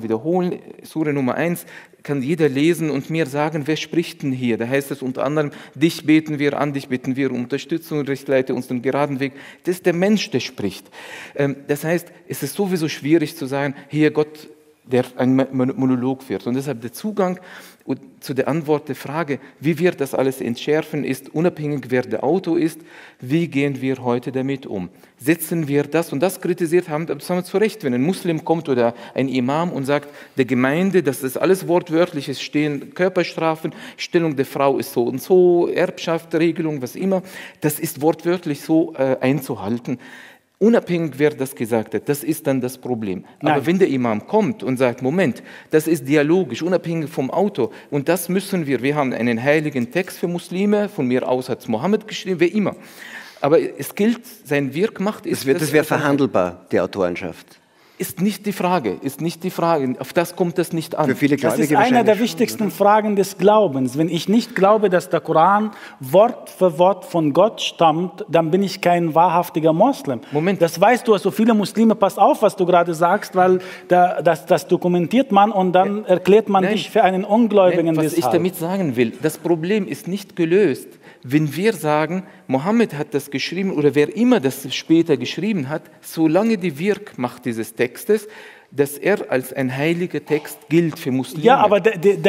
Sure Nummer 1, kann jeder lesen und mir sagen, wer spricht denn hier? Da heißt es unter anderem, dich beten wir an, dich bitten wir um Unterstützung, leite uns den geraden Weg. Das ist der Mensch, der spricht. Das heißt, es ist sowieso schwierig zu sagen, hier Gott, der ein Monolog wird. Und deshalb der Zugang zu der Antwort der Frage, wie wir das alles entschärfen, ist unabhängig, wer der Autor ist, wie gehen wir heute damit um? Setzen wir das, und das kritisiert haben, das haben wir zu Recht, wenn ein Muslim kommt oder ein Imam und sagt, der Gemeinde, dass das alles wortwörtlich ist, stehen Körperstrafen, Stellung der Frau ist so und so, Erbschaft, Regelung, was immer, das ist wortwörtlich so einzuhalten. Unabhängig, wer das gesagt hat, das ist dann das Problem. Nein. Aber wenn der Imam kommt und sagt, Moment, das ist dialogisch, unabhängig vom Autor, und das müssen wir haben einen heiligen Text für Muslime, von mir aus hat es Mohammed geschrieben, wer immer. Aber es gilt, sein Wirkmacht ist... Das wäre verhandelbar, die Autorenschaft. Ist nicht die Frage. Auf das kommt es nicht an. Für viele Das Gläubige ist eine der schon, wichtigsten oder? Fragen des Glaubens. Wenn ich nicht glaube, dass der Koran Wort für Wort von Gott stammt, dann bin ich kein wahrhaftiger Moslem. Moment. Das weißt du, also viele Muslime, pass auf, was du gerade sagst, weil das dokumentiert man und dann erklärt man dich für einen Ungläubigen. Was ich damit sagen will, das Problem ist nicht gelöst. Wenn wir sagen, Mohammed hat das geschrieben oder wer immer das später geschrieben hat, solange die Wirkmacht dieses Textes, dass er als ein heiliger Text gilt für Muslime. Ja, aber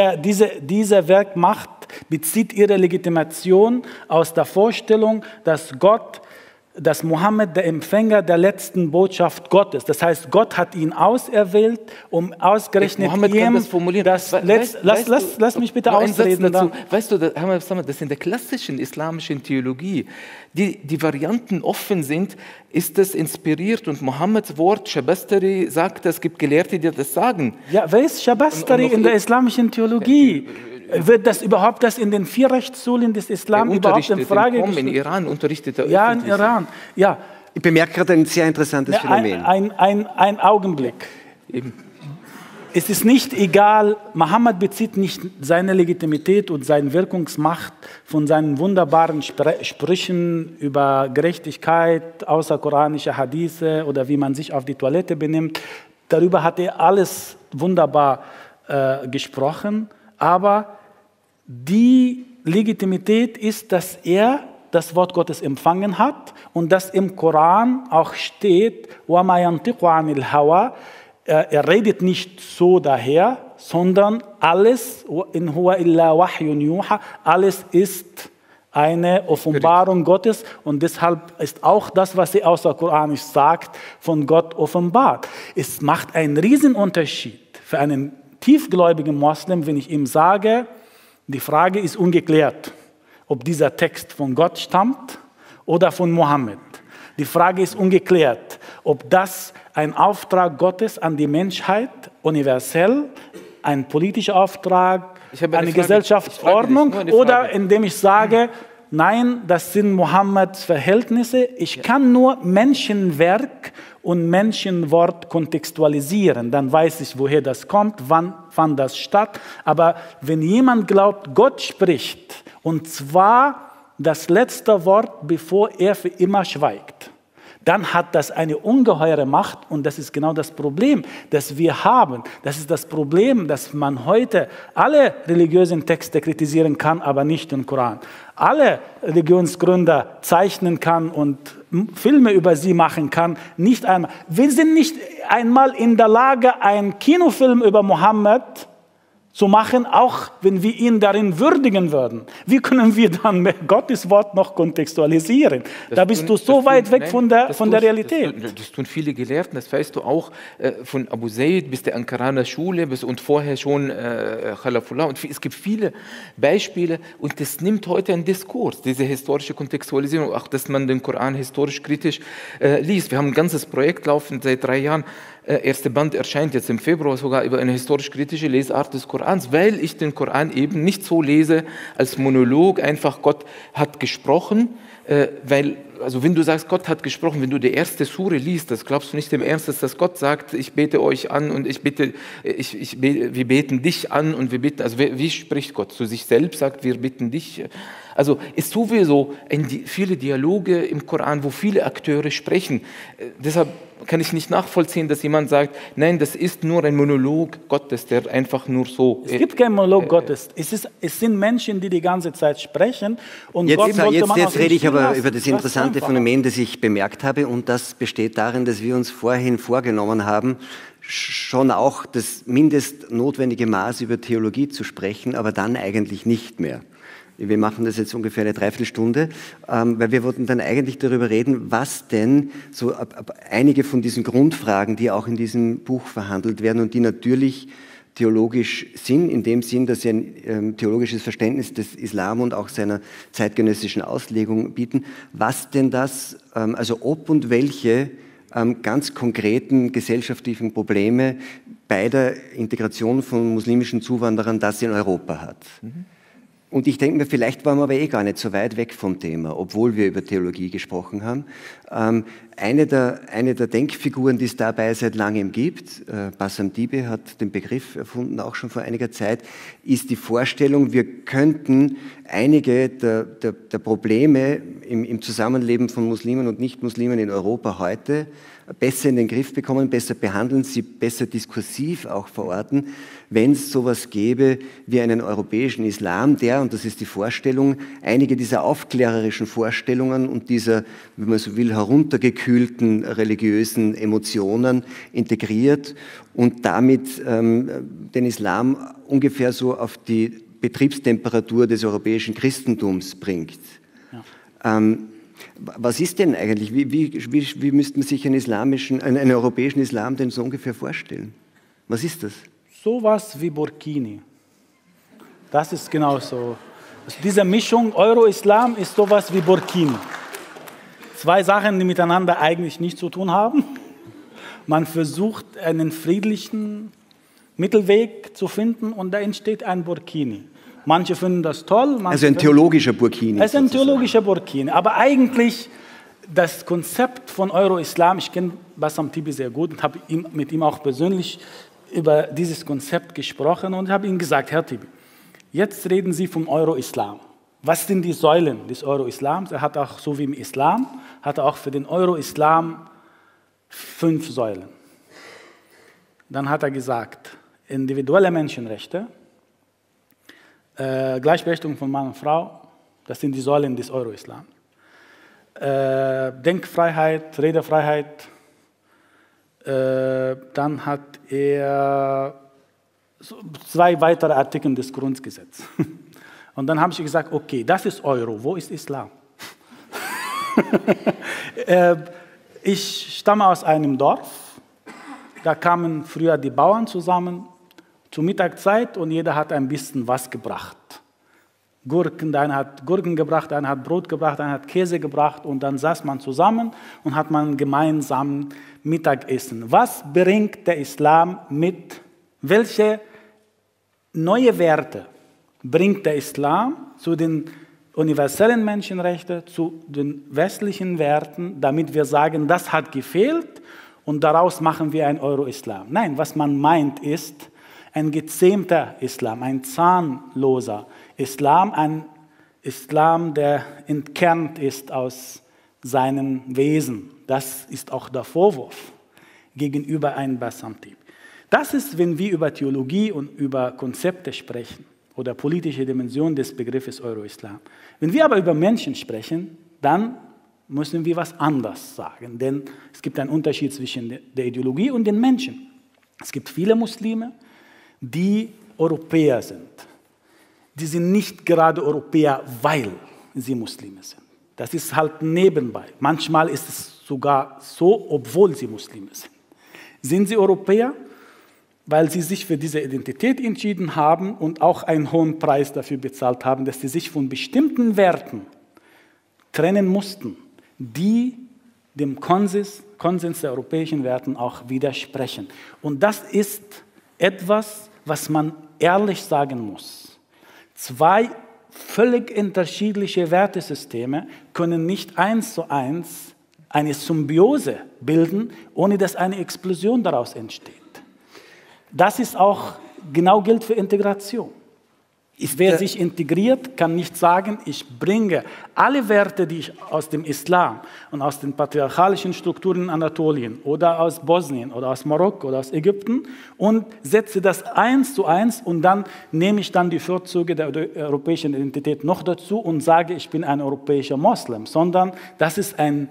diese Werkmacht bezieht ihre Legitimation aus der Vorstellung, dass Gott dass Mohammed der Empfänger der letzten Botschaft Gottes. Das heißt, Gott hat ihn auserwählt, um ausgerechnet Mohammed kann das formulieren. Lass mich bitte ausreden. Dazu. Weißt du, dass in der klassischen islamischen Theologie die Varianten offen sind, ist das inspiriert und Mohammeds Wort, Shabastari, sagt, es gibt Gelehrte, die das sagen. Ja, wer ist Shabastari in der islamischen Theologie? Wird das überhaupt in den 4 Rechtsschulen des Islam überhaupt in Frage gestellt? In Iran unterrichtet er ja, in Iran. Ja. Ich bemerke gerade ein sehr interessantes Phänomen. Ein Augenblick. Eben. Es ist nicht egal, Mohammed bezieht nicht seine Legitimität und seine Wirkungsmacht von seinen wunderbaren Sprüchen über Gerechtigkeit, außerkoranische Hadithe oder wie man sich auf die Toilette benimmt. Darüber hat er alles wunderbar gesprochen, aber die Legitimität ist, dass er das Wort Gottes empfangen hat und dass im Koran auch steht, وَمَا يَنْطِقُ عَنِ الْهَوَى, er redet nicht so daher, sondern alles, in huwa illa wahyun yuha, alles ist eine Offenbarung Gottes und deshalb ist auch das, was er außerkoranisch sagt, von Gott offenbart. Es macht einen Riesenunterschied für einen tiefgläubigen Moslem, wenn ich ihm sage, die Frage ist ungeklärt, ob dieser Text von Gott stammt oder von Mohammed. Die Frage ist ungeklärt, ob das ein Auftrag Gottes an die Menschheit, universell, ein politischer Auftrag, eine Gesellschaftsordnung, oder indem ich sage, nein, das sind Mohammeds Verhältnisse. Ich kann nur Menschenwerk und Menschenwort kontextualisieren. Dann weiß ich, woher das kommt, wann fand das statt. Aber wenn jemand glaubt, Gott spricht, und zwar das letzte Wort, bevor er für immer schweigt, dann hat das eine ungeheure Macht und das ist genau das Problem, das wir haben. Das ist das Problem, dass man heute alle religiösen Texte kritisieren kann, aber nicht den Koran. Alle Religionsgründer zeichnen kann und Filme über sie machen kann, nicht einmal. Wir sind nicht einmal in der Lage, einen Kinofilm über Mohammed zu machen, auch wenn wir ihn darin würdigen würden. Wie können wir dann Gottes Wort noch kontextualisieren? Da bist du so weit weg von der Realität. Das tun viele Gelehrten, das weißt du auch, von Abu Zaid bis der Ankaraner Schule und vorher schon Khalafullah. Und es gibt viele Beispiele und das nimmt heute einen Diskurs, diese historische Kontextualisierung, auch dass man den Koran historisch kritisch liest. Wir haben ein ganzes Projekt laufen seit 3 Jahren. Erste Band erscheint jetzt im Februar sogar über eine historisch-kritische Lesart des Korans, weil ich den Koran eben nicht so lese als Monolog, einfach Gott hat gesprochen, weil, also wenn du sagst, Gott hat gesprochen, wenn du die erste Sure liest, das glaubst du nicht im Ernst, dass Gott sagt, ich bete euch an und wir beten dich an und wir beten, also wie spricht Gott zu sich selbst, sagt, wir bitten dich. Also ist sowieso viele Dialoge im Koran, wo viele Akteure sprechen. Deshalb kann ich nicht nachvollziehen, dass jemand sagt, nein, das ist nur ein Monolog Gottes, der einfach nur so... Es gibt keinen Monolog Gottes. Es sind Menschen, die die ganze Zeit sprechen. Und jetzt rede ich aber über das interessante Phänomen, das ich bemerkt habe. Und das besteht darin, dass wir uns vorhin vorgenommen haben, schon auch das mindest notwendige Maß über Theologie zu sprechen, aber dann eigentlich nicht mehr. Wir machen das jetzt ungefähr eine Dreiviertelstunde, weil wir wollten dann eigentlich darüber reden, was denn so einige von diesen Grundfragen, die auch in diesem Buch verhandelt werden und die natürlich theologisch sind, in dem Sinn, dass sie ein theologisches Verständnis des Islam und auch seiner zeitgenössischen Auslegung bieten, was denn das, also ob und welche ganz konkreten gesellschaftlichen Probleme bei der Integration von muslimischen Zuwanderern das in Europa hat. Und ich denke mir, vielleicht waren wir aber gar nicht so weit weg vom Thema, obwohl wir über Theologie gesprochen haben. Eine der Denkfiguren, die es dabei seit langem gibt, Bassam Dibe hat den Begriff erfunden, auch schon vor einiger Zeit, ist die Vorstellung, wir könnten einige der Probleme im Zusammenleben von Muslimen und Nicht-Muslimen in Europa heute besser in den Griff bekommen, besser behandeln, sie besser diskursiv auch verorten, wenn es sowas gäbe wie einen europäischen Islam, der, und das ist die Vorstellung, einige dieser aufklärerischen Vorstellungen und dieser, wenn man so will, heruntergekühlten religiösen Emotionen integriert und damit den Islam ungefähr so auf die Betriebstemperatur des europäischen Christentums bringt. Ja. Was ist denn eigentlich, wie müsste man sich einen europäischen Islam denn so ungefähr vorstellen? Was ist das? Sowas wie Burkini. Das ist genau so. Also diese Mischung Euro-Islam ist sowas wie Burkini. Zwei Sachen, die miteinander eigentlich nichts zu tun haben. Man versucht, einen friedlichen Mittelweg zu finden und da entsteht ein Burkini. Manche finden das toll. Also ein theologischer Burkini. Es ist ein theologischer Burkini. Aber eigentlich das Konzept von Euro-Islam, ich kenne Bassam Tibi sehr gut und habe mit ihm auch persönlich über dieses Konzept gesprochen und habe ihm gesagt, Herr Tibi, jetzt reden Sie vom Euro-Islam. Was sind die Säulen des Euro-Islams? Er hat auch, so wie im Islam, hat er auch für den Euro-Islam 5 Säulen. Dann hat er gesagt, individuelle Menschenrechte, Gleichberechtigung von Mann und Frau, das sind die Säulen des Euro-Islam. Denkfreiheit, Redefreiheit, dann hat er 2 weitere Artikel des Grundgesetzes. Und dann habe ich gesagt, okay, das ist Euro, wo ist Islam? Ich stamme aus einem Dorf, da kamen früher die Bauern zusammen zur Mittagszeit und jeder hat ein bisschen was gebracht. Gurken, der eine hat Gurken gebracht, der eine hat Brot gebracht, der eine hat Käse gebracht und dann saß man zusammen und hat man gemeinsam Mittagessen. Was bringt der Islam mit? Welche neue Werte bringt der Islam zu den universellen Menschenrechten, zu den westlichen Werten, damit wir sagen, das hat gefehlt und daraus machen wir ein Euro-Islam? Nein, was man meint ist ein gezähmter Islam, ein zahnloser Islam, ein Islam, der entkernt ist aus seinem Wesen. Das ist auch der Vorwurf gegenüber einem Bassam Tibi. Das ist, wenn wir über Theologie und über Konzepte sprechen oder politische Dimension des Begriffes Euro-Islam. Wenn wir aber über Menschen sprechen, dann müssen wir was anderes sagen, denn es gibt einen Unterschied zwischen der Ideologie und den Menschen. Es gibt viele Muslime, die Europäer sind. Die sind nicht gerade Europäer, weil sie Muslime sind. Das ist halt nebenbei. Manchmal ist es sogar so, obwohl sie Muslime sind. Sind sie Europäer, weil sie sich für diese Identität entschieden haben und auch einen hohen Preis dafür bezahlt haben, dass sie sich von bestimmten Werten trennen mussten, die dem Konsens der europäischen Werten auch widersprechen. Und das ist etwas, was man ehrlich sagen muss. 2 völlig unterschiedliche Wertesysteme können nicht 1:1 eine Symbiose bilden, ohne dass eine Explosion daraus entsteht. Das ist auch genau gilt für Integration. Wer sich integriert, kann nicht sagen, ich bringe alle Werte, die ich aus dem Islam und aus den patriarchalischen Strukturen in Anatolien oder aus Bosnien oder aus Marokko oder aus Ägypten und setze das 1:1 und dann nehme ich dann die Vorzüge der europäischen Identität noch dazu und sage, ich bin ein europäischer Moslem, sondern das ist eine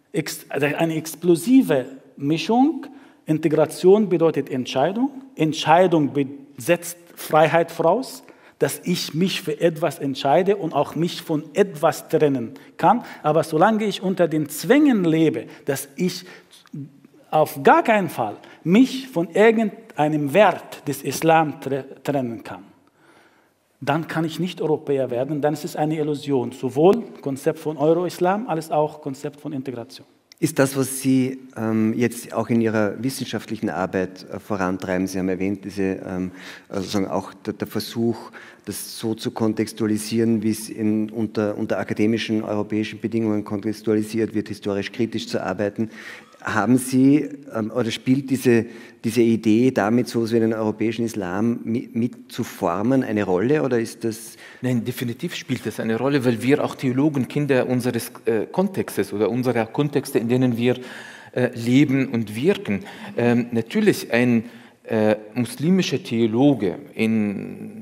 explosive Mischung. Integration bedeutet Entscheidung. Entscheidung setzt Freiheit voraus, dass ich mich für etwas entscheide und auch mich von etwas trennen kann. Aber solange ich unter den Zwängen lebe, dass ich auf gar keinen Fall mich von irgendeinem Wert des Islam trennen kann, dann kann ich nicht Europäer werden, dann ist es eine Illusion. Sowohl Konzept von Euro-Islam als auch Konzept von Integration. Ist das, was Sie jetzt auch in Ihrer wissenschaftlichen Arbeit vorantreiben? Sie haben erwähnt, sozusagen auch der Versuch, das so zu kontextualisieren, wie es unter akademischen europäischen Bedingungen kontextualisiert wird, historisch kritisch zu arbeiten. Haben Sie oder spielt diese Idee damit, so wie einen europäischen Islam mit zu formen, eine Rolle oder ist das? Nein, definitiv spielt das eine Rolle, weil wir auch Theologen Kinder unseres Kontextes oder unserer Kontexte, in denen wir leben und wirken. Natürlich ein muslimischer Theologe in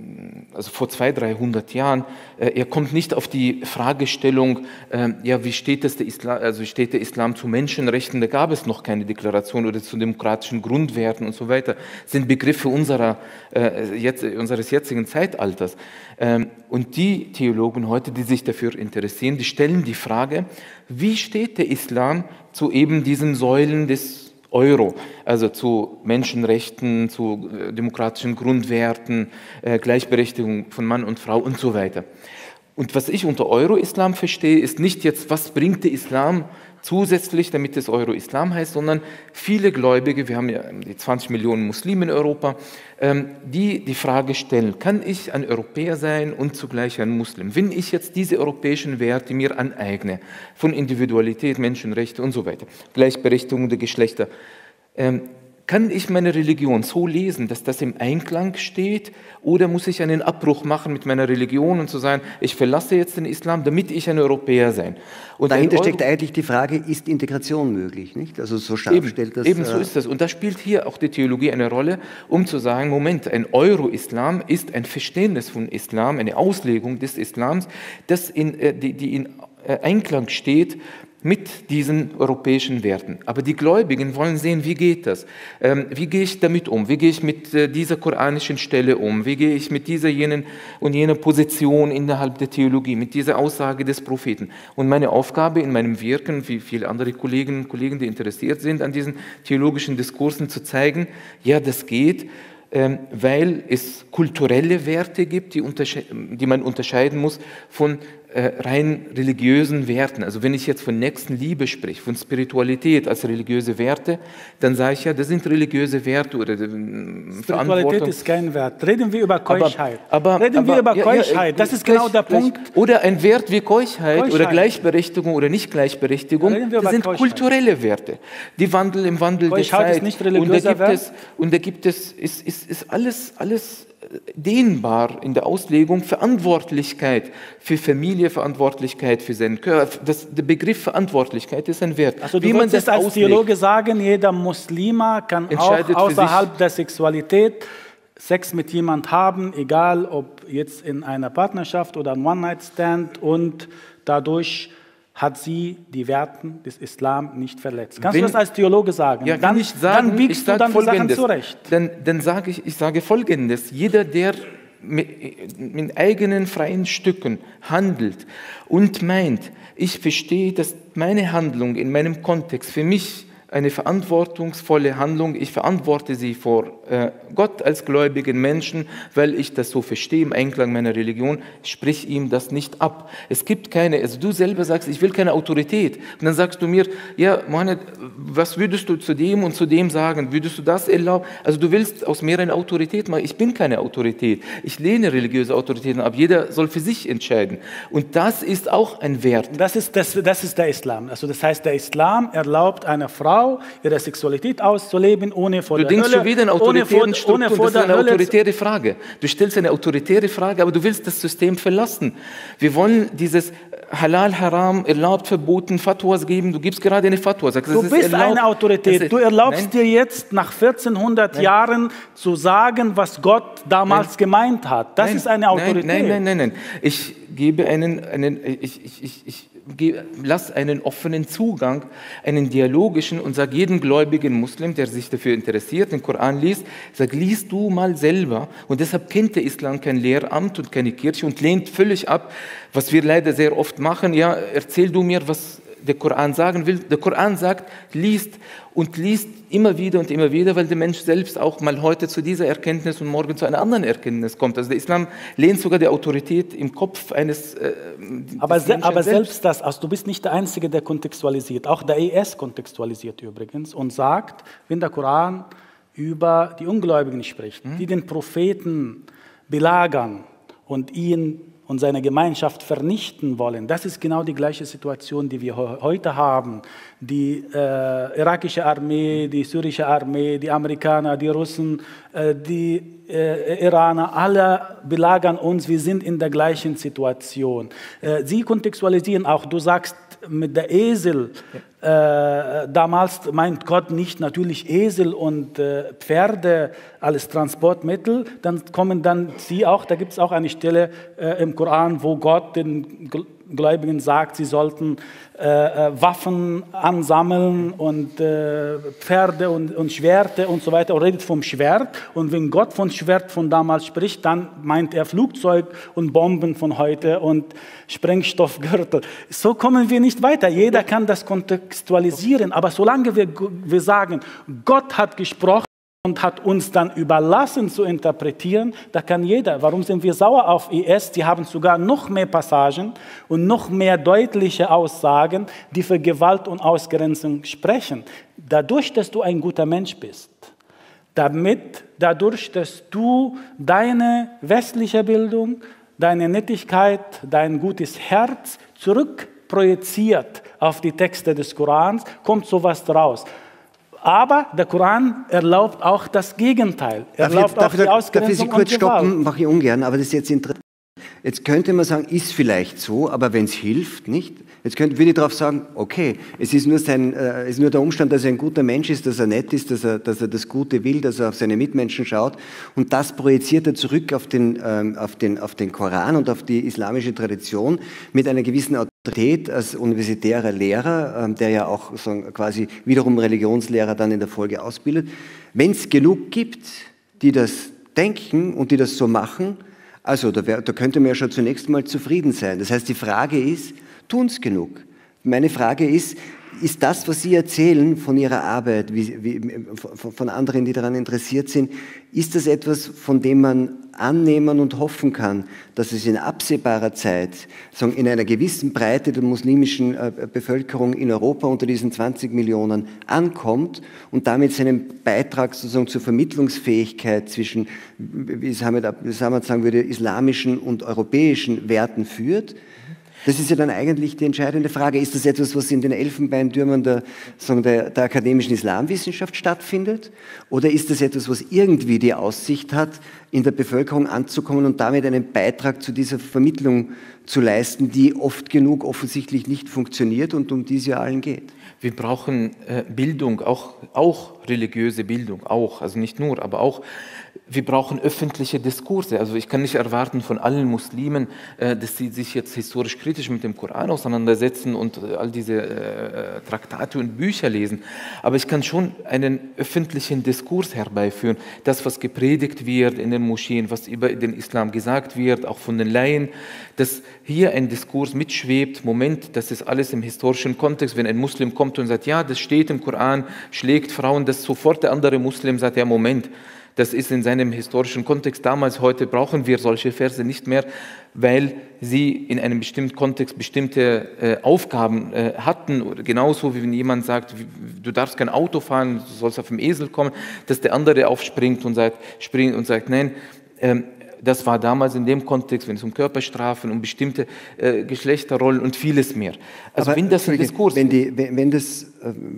also vor 200, 300 Jahren, er kommt nicht auf die Fragestellung, ja, wie steht der Islam zu Menschenrechten? Da gab es noch keine Deklaration oder zu demokratischen Grundwerten und so weiter. Das sind Begriffe unseres jetzigen Zeitalters. Und die Theologen heute, die sich dafür interessieren, die stellen die Frage, wie steht der Islam zu eben diesen Säulen des Euro, also zu Menschenrechten, zu demokratischen Grundwerten, Gleichberechtigung von Mann und Frau und so weiter. Und was ich unter Euro-Islam verstehe, ist nicht jetzt, was bringt der Islam zusätzlich, damit es Euro-Islam heißt, sondern viele Gläubige, wir haben ja die 20 Millionen Muslime in Europa, die die Frage stellen, kann ich ein Europäer sein und zugleich ein Muslim? Wenn ich jetzt diese europäischen Werte mir aneigne, von Individualität, Menschenrechte und so weiter, Gleichberechtigung der Geschlechter, kann ich meine Religion so lesen, dass das im Einklang steht, oder muss ich einen Abbruch machen mit meiner Religion und zu sagen, ich verlasse jetzt den Islam, damit ich ein Europäer sein? Und dahinter steckt eigentlich die Frage, ist Integration möglich? Nicht? Also so scharf stellt das. Eben so ist das. Und da spielt hier auch die Theologie eine Rolle, um zu sagen, Moment, ein Euro-Islam ist ein Verständnis von Islam, eine Auslegung des Islams, die in Einklang steht mit diesen europäischen Werten. Aber die Gläubigen wollen sehen, wie geht das? Wie gehe ich damit um? Wie gehe ich mit dieser koranischen Stelle um? Wie gehe ich mit dieser, jener Position innerhalb der Theologie, mit dieser Aussage des Propheten? Und meine Aufgabe in meinem Wirken, wie viele andere Kolleginnen und Kollegen, die interessiert sind an diesen theologischen Diskursen, zu zeigen, ja, das geht, weil es kulturelle Werte gibt, die man unterscheiden muss von rein religiösen Werten. Also wenn ich jetzt von Nächstenliebe spreche, von Spiritualität als religiöse Werte, dann sage ich ja, das sind religiöse Werte oder Spiritualität ist kein Wert. Reden wir über Keuschheit. Keuschheit, das ist genau der Punkt. Oder ein Wert wie Keuschheit oder Gleichberechtigung oder Nicht-Gleichberechtigung, das sind kulturelle Werte, die im Wandel der Zeit. Ist nicht religiöser Wert. Und da gibt es, ist alles dehnbar in der Auslegung, Verantwortlichkeit für Familie, Verantwortlichkeit für seinen Körper. Der Begriff Verantwortlichkeit ist ein Wert. Also du würdest als Theologe sagen, jeder Muslima kann auch außerhalb der Sexualität Sex mit jemand haben, egal ob jetzt in einer Partnerschaft oder ein One-Night-Stand, und dadurch hat sie die Werte des Islam nicht verletzt. Kannst du das als Theologe sagen? Ja, dann biegst du dann die Sachen zurecht. Dann sage ich sage Folgendes: Jeder, der mit eigenen freien Stücken handelt und meint, ich verstehe, dass meine Handlung in meinem Kontext für mich eine verantwortungsvolle Handlung, ich verantworte sie vor Gott als gläubigen Menschen, weil ich das so verstehe im Einklang meiner Religion, sprich ihm das nicht ab. Es gibt keine, also du selber sagst, ich will keine Autorität. Und dann sagst du mir, ja, Mohammed, was würdest du zu dem und zu dem sagen? Würdest du das erlauben? Also du willst aus mir eine Autorität machen. Ich bin keine Autorität. Ich lehne religiöse Autoritäten ab. Jeder soll für sich entscheiden. Und das ist auch ein Wert. Das ist der Islam. Also das heißt, der Islam erlaubt einer Frau, ihre Sexualität auszuleben, ohne vor der Hölle. Du denkst schon wieder in autoritären Strukturen, das ist eine autoritäre Frage. Du stellst eine autoritäre Frage, aber du willst das System verlassen. Wir wollen dieses Halal, Haram, erlaubt, verboten, Fatwas geben. Du gibst gerade eine Fatwa. Sagst, du bist eine Autorität. Du erlaubst dir jetzt nach 1400 Jahren zu sagen, was Gott damals gemeint hat. Das ist eine Autorität. Nein. Ich gebe lass einen offenen Zugang, einen dialogischen, und sage jedem gläubigen Muslim, der sich dafür interessiert, den Koran liest, sag, liest du mal selber. Und deshalb kennt der Islam kein Lehramt und keine Kirche und lehnt völlig ab, was wir leider sehr oft machen. Ja, erzähl du mir, was der Koran sagen will. Der Koran sagt, liest immer wieder und immer wieder, weil der Mensch selbst auch mal heute zu dieser Erkenntnis und morgen zu einer anderen Erkenntnis kommt. Also der Islam lehnt sogar die Autorität im Kopf eines aber selbst das, also du bist nicht der Einzige, der kontextualisiert. Auch der IS kontextualisiert übrigens und sagt, wenn der Koran über die Ungläubigen spricht, die den Propheten belagern und ihn und seine Gemeinschaft vernichten wollen. Das ist genau die gleiche Situation, die wir heute haben. Die irakische Armee, die syrische Armee, die Amerikaner, die Russen, die Iraner, alle belagern uns. Wir sind in der gleichen Situation. Sie kontextualisieren auch. Du sagst, mit der Esel, damals meint Gott nicht natürlich Esel und Pferde als Transportmittel, dann kommen dann sie auch, da gibt es auch eine Stelle im Koran, wo Gott den Gläubigen sagt, sie sollten Waffen ansammeln und Pferde und Schwerter und so weiter. Er redet vom Schwert. Und wenn Gott von Schwert von damals spricht, dann meint er Flugzeug und Bomben von heute und Sprengstoffgürtel. So kommen wir nicht weiter. Jeder kann das kontextualisieren. Aber solange wir sagen, Gott hat gesprochen und hat uns dann überlassen zu interpretieren, da kann jeder. Warum sind wir sauer auf IS? Die haben sogar noch mehr Passagen und noch mehr deutliche Aussagen, die für Gewalt und Ausgrenzung sprechen. Dadurch, dass du ein guter Mensch bist, dadurch, dass du deine westliche Bildung, deine Nettigkeit, dein gutes Herz zurückprojiziert auf die Texte des Korans, kommt sowas raus. Aber der Koran erlaubt auch das Gegenteil. Darf ich Sie kurz stoppen? Mache ich ungern, aber das ist jetzt interessant. Jetzt könnte man sagen, ist vielleicht so, aber wenn es hilft, nicht? Jetzt würde ich darauf sagen, okay, es ist nur der Umstand, dass er ein guter Mensch ist, dass er nett ist, dass er das Gute will, dass er auf seine Mitmenschen schaut und das projiziert er zurück auf den Koran und auf die islamische Tradition mit einer gewissen Autorität als universitärer Lehrer, der ja auch quasi wiederum Religionslehrer dann in der Folge ausbildet. Wenn es genug gibt, die das denken und die das so machen, also da könnte man ja schon zunächst mal zufrieden sein. Das heißt, die Frage ist, tun es genug? Meine Frage ist das, was Sie erzählen von Ihrer Arbeit, von anderen, die daran interessiert sind, ist das etwas, von dem man annehmen und hoffen kann, dass es in absehbarer Zeit, in einer gewissen Breite der muslimischen Bevölkerung in Europa unter diesen 20 Millionen ankommt und damit seinen Beitrag sozusagen zur Vermittlungsfähigkeit zwischen, wie Samad sagen würde, islamischen und europäischen Werten führt? Das ist ja dann eigentlich die entscheidende Frage. Ist das etwas, was in den Elfenbeintürmen der akademischen Islamwissenschaft stattfindet? Oder ist das etwas, was irgendwie die Aussicht hat, in der Bevölkerung anzukommen und damit einen Beitrag zu dieser Vermittlung zu leisten, die oft genug offensichtlich nicht funktioniert und um die es ja allen geht? Wir brauchen Bildung, auch religiöse Bildung, also nicht nur, aber auch. Wir brauchen öffentliche Diskurse. Also ich kann nicht erwarten von allen Muslimen, dass sie sich jetzt historisch kritisch mit dem Koran auseinandersetzen und all diese Traktate und Bücher lesen. Aber ich kann schon einen öffentlichen Diskurs herbeiführen. Das, was gepredigt wird in den Moscheen, was über den Islam gesagt wird, auch von den Laien, dass hier ein Diskurs mitschwebt. Moment, das ist alles im historischen Kontext. Wenn ein Muslim kommt und sagt, ja, das steht im Koran, schlägt Frauen, dass sofort der andere Muslim sagt, ja, Moment, das ist in seinem historischen Kontext damals, heute brauchen wir solche Verse nicht mehr, weil sie in einem bestimmten Kontext bestimmte Aufgaben hatten. Oder genauso wie wenn jemand sagt, du darfst kein Auto fahren, du sollst auf dem Esel kommen, dass der andere aufspringt und sagt, nein, das war damals in dem Kontext, wenn es um Körperstrafen, um bestimmte Geschlechterrollen und vieles mehr. Also wenn das ein Diskurs ist.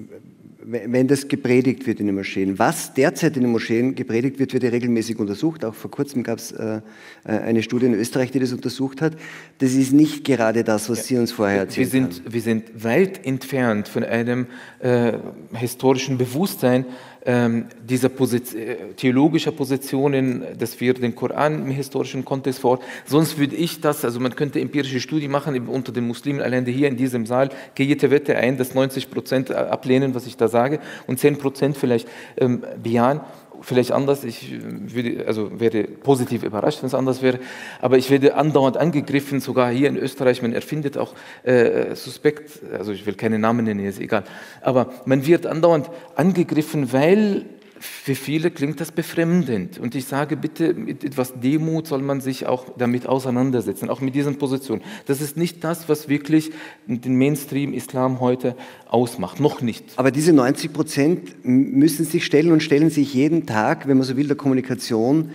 Wenn das gepredigt wird in den Moscheen, was derzeit in den Moscheen gepredigt wird, wird ja regelmäßig untersucht. Auch vor kurzem gab es eine Studie in Österreich, die das untersucht hat. Das ist nicht gerade das, was Sie uns vorher erzählt haben. Wir sind weit entfernt von einem historischen Bewusstsein dieser theologischer Positionen, dass wir den Koran im historischen Kontext vor Ort, sonst würde ich das, also man könnte empirische Studie machen unter den Muslimen, allein hier in diesem Saal, gehe jede Wette ein, dass 90% ablehnen, was ich da sage, und 10% vielleicht bejahen. Vielleicht anders, ich wäre positiv überrascht, wenn es anders wäre, aber ich werde andauernd angegriffen, sogar hier in Österreich, man erfindet auch Suspekt, also ich will keine Namen nennen, ist egal, aber man wird andauernd angegriffen, weil für viele klingt das befremdend und ich sage bitte, mit etwas Demut soll man sich auch damit auseinandersetzen, auch mit diesen Positionen. Das ist nicht das, was wirklich den Mainstream-Islam heute ausmacht, noch nicht. Aber diese 90% müssen sich stellen und stellen sich jeden Tag, wenn man so will, der Kommunikation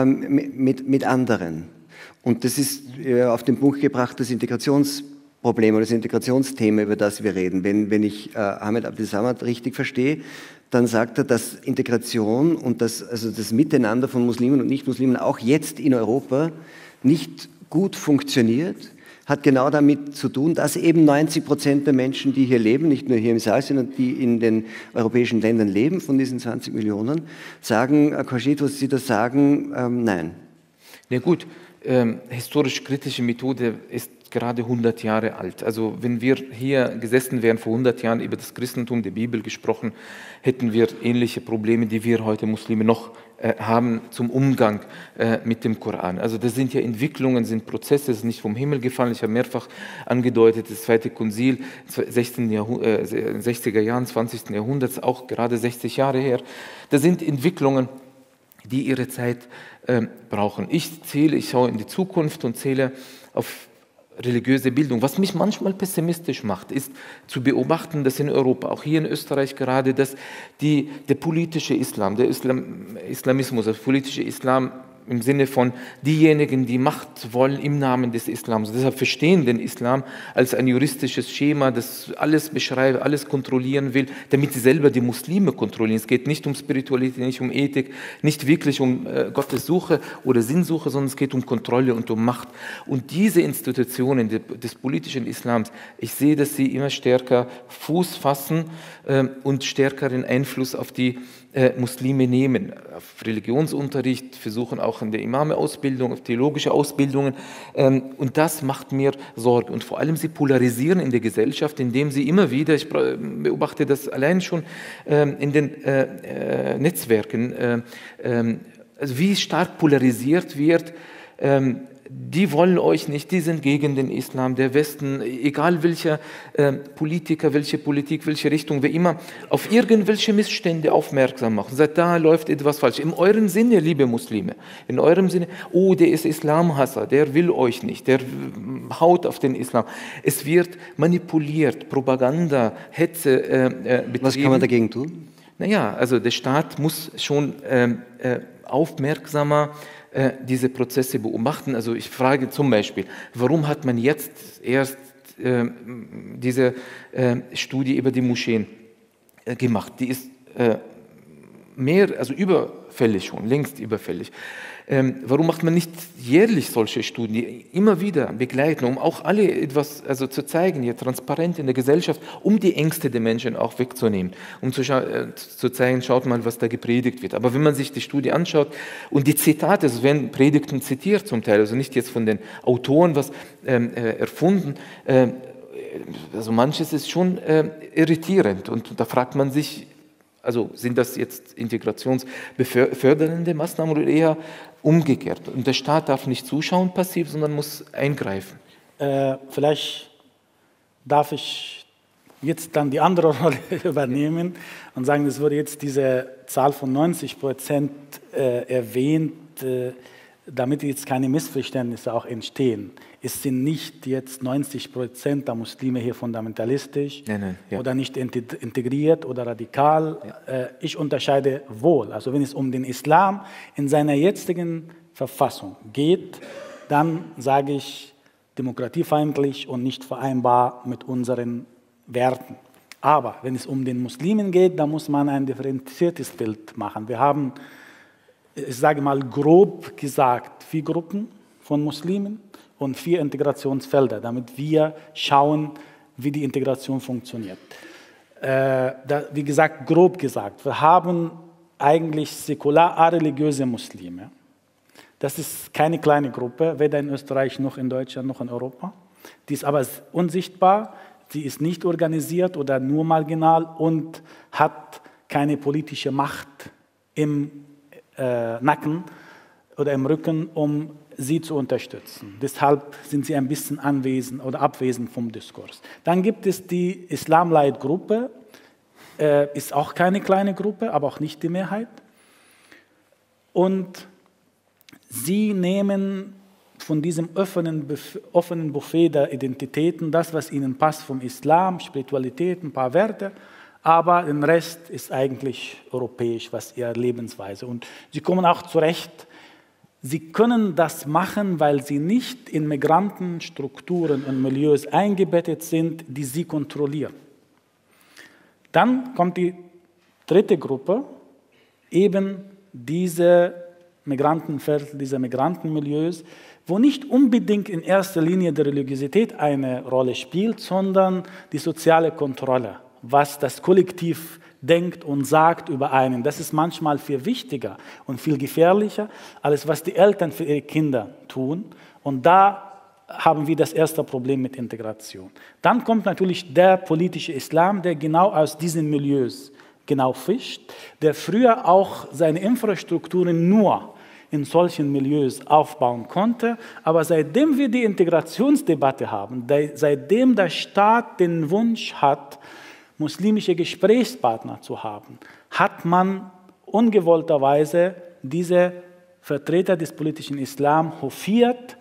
mit anderen. Und das ist auf den Punkt gebracht, das Integrationsproblem oder das Integrationsthema, über das wir reden. Wenn ich Ahmed Abdel Samad richtig verstehe, dann sagt er, dass Integration und das Miteinander von Muslimen und Nicht-Muslimen auch jetzt in Europa nicht gut funktioniert, hat genau damit zu tun, dass eben 90% der Menschen, die hier leben, nicht nur hier im Saal, sondern die in den europäischen Ländern leben, von diesen 20 Millionen, sagen, Herr Khalid, was Sie da sagen, nein. Na gut, historisch-kritische Methode ist gerade 100 Jahre alt. Also wenn wir hier gesessen wären vor 100 Jahren über das Christentum, die Bibel gesprochen, hätten wir ähnliche Probleme, die wir heute Muslime noch haben zum Umgang mit dem Koran. Also das sind ja Entwicklungen, sind Prozesse, das ist nicht vom Himmel gefallen. Ich habe mehrfach angedeutet, das Zweite Konzil, 60er Jahren, 20. Jahrhunderts, auch gerade 60 Jahre her. Das sind Entwicklungen, die ihre Zeit brauchen. Ich schaue in die Zukunft und zähle auf religiöse Bildung. Was mich manchmal pessimistisch macht, ist zu beobachten, dass in Europa, auch hier in Österreich gerade, dass der politische Islam, der Islamismus, der politische Islam im Sinne von diejenigen, die Macht wollen im Namen des Islams. Deshalb verstehen den Islam als ein juristisches Schema, das alles beschreibt, alles kontrollieren will, damit sie selber die Muslime kontrollieren. Es geht nicht um Spiritualität, nicht um Ethik, nicht wirklich um Gottessuche oder Sinnsuche, sondern es geht um Kontrolle und um Macht. Und diese Institutionen des politischen Islams, ich sehe, dass sie immer stärker Fuß fassen und stärkeren Einfluss auf die Muslime nehmen, auf Religionsunterricht, versuchen auch in der Imame-Ausbildung, auf theologische Ausbildungen, und das macht mir Sorge. Und vor allem sie polarisieren in der Gesellschaft, indem sie immer wieder, ich beobachte das allein schon in den Netzwerken, also wie stark polarisiert wird. Die wollen euch nicht, die sind gegen den Islam, der Westen, egal welcher Politiker, welche Politik, welche Richtung, wer immer, auf irgendwelche Missstände aufmerksam machen. Sagt, da läuft etwas falsch. In eurem Sinne, liebe Muslime, in eurem Sinne, oh, der ist Islamhasser, der will euch nicht, der haut auf den Islam. Es wird manipuliert, Propaganda, Hetze betrieben. Was kann man dagegen tun? Naja, also der Staat muss schon aufmerksamer diese Prozesse beobachten. Also ich frage zum Beispiel, warum hat man jetzt erst diese Studie über die Moscheen gemacht? Die ist überfällig schon, längst überfällig. Warum macht man nicht jährlich solche Studien, immer wieder begleiten, um auch alle etwas zu zeigen, hier transparent in der Gesellschaft, um die Ängste der Menschen auch wegzunehmen, um zu zeigen, schaut mal, was da gepredigt wird. Aber wenn man sich die Studie anschaut und die Zitate, es werden Predigten zitiert zum Teil, also nicht jetzt von den Autoren was erfunden, also manches ist schon irritierend und da fragt man sich, also sind das jetzt integrationsfördernde Maßnahmen oder eher umgekehrt? Und der Staat darf nicht zuschauen passiv, sondern muss eingreifen. Vielleicht darf ich jetzt dann die andere Rolle übernehmen und sagen, es wurde jetzt diese Zahl von 90% erwähnt, damit jetzt keine Missverständnisse auch entstehen. Es sind nicht jetzt 90% der Muslime hier fundamentalistisch oder nicht integriert oder radikal. Ja. Ich unterscheide wohl. Also wenn es um den Islam in seiner jetzigen Verfassung geht, dann sage ich demokratiefeindlich und nicht vereinbar mit unseren Werten. Aber wenn es um den Muslimen geht, dann muss man ein differenziertes Bild machen. Wir haben, ich sage mal grob gesagt, 4 Gruppen von Muslimen und 4 Integrationsfelder, damit wir schauen, wie die Integration funktioniert. Wie gesagt, grob gesagt, wir haben eigentlich säkular-religiöse Muslime. Das ist keine kleine Gruppe, weder in Österreich noch in Deutschland noch in Europa. Die ist aber unsichtbar, sie ist nicht organisiert oder nur marginal und hat keine politische Macht im Nacken oder im Rücken, um sie zu unterstützen. Deshalb sind sie ein bisschen anwesend oder abwesend vom Diskurs. Dann gibt es die Islam-Light-Gruppe, ist auch keine kleine Gruppe, aber auch nicht die Mehrheit. Und sie nehmen von diesem offenen Buffet der Identitäten das, was ihnen passt vom Islam, Spiritualität, ein paar Werte, aber der Rest ist eigentlich europäisch, was ihre Lebensweise. Und sie kommen auch zurecht. Sie können das machen, weil sie nicht in Migrantenstrukturen und Milieus eingebettet sind, die sie kontrollieren. Dann kommt die dritte Gruppe, eben diese Migrantenviertel, diese Migrantenmilieus, wo nicht unbedingt in erster Linie die Religiosität eine Rolle spielt, sondern die soziale Kontrolle, was das Kollektiv denkt und sagt über einen. Das ist manchmal viel wichtiger und viel gefährlicher, als was die Eltern für ihre Kinder tun. Und da haben wir das erste Problem mit Integration. Dann kommt natürlich der politische Islam, der genau aus diesen Milieus genau fischt, der früher auch seine Infrastrukturen nur in solchen Milieus aufbauen konnte. Aber seitdem wir die Integrationsdebatte haben, seitdem der Staat den Wunsch hat, muslimische Gesprächspartner zu haben, hat man ungewollterweise diese Vertreter des politischen Islam hofiert,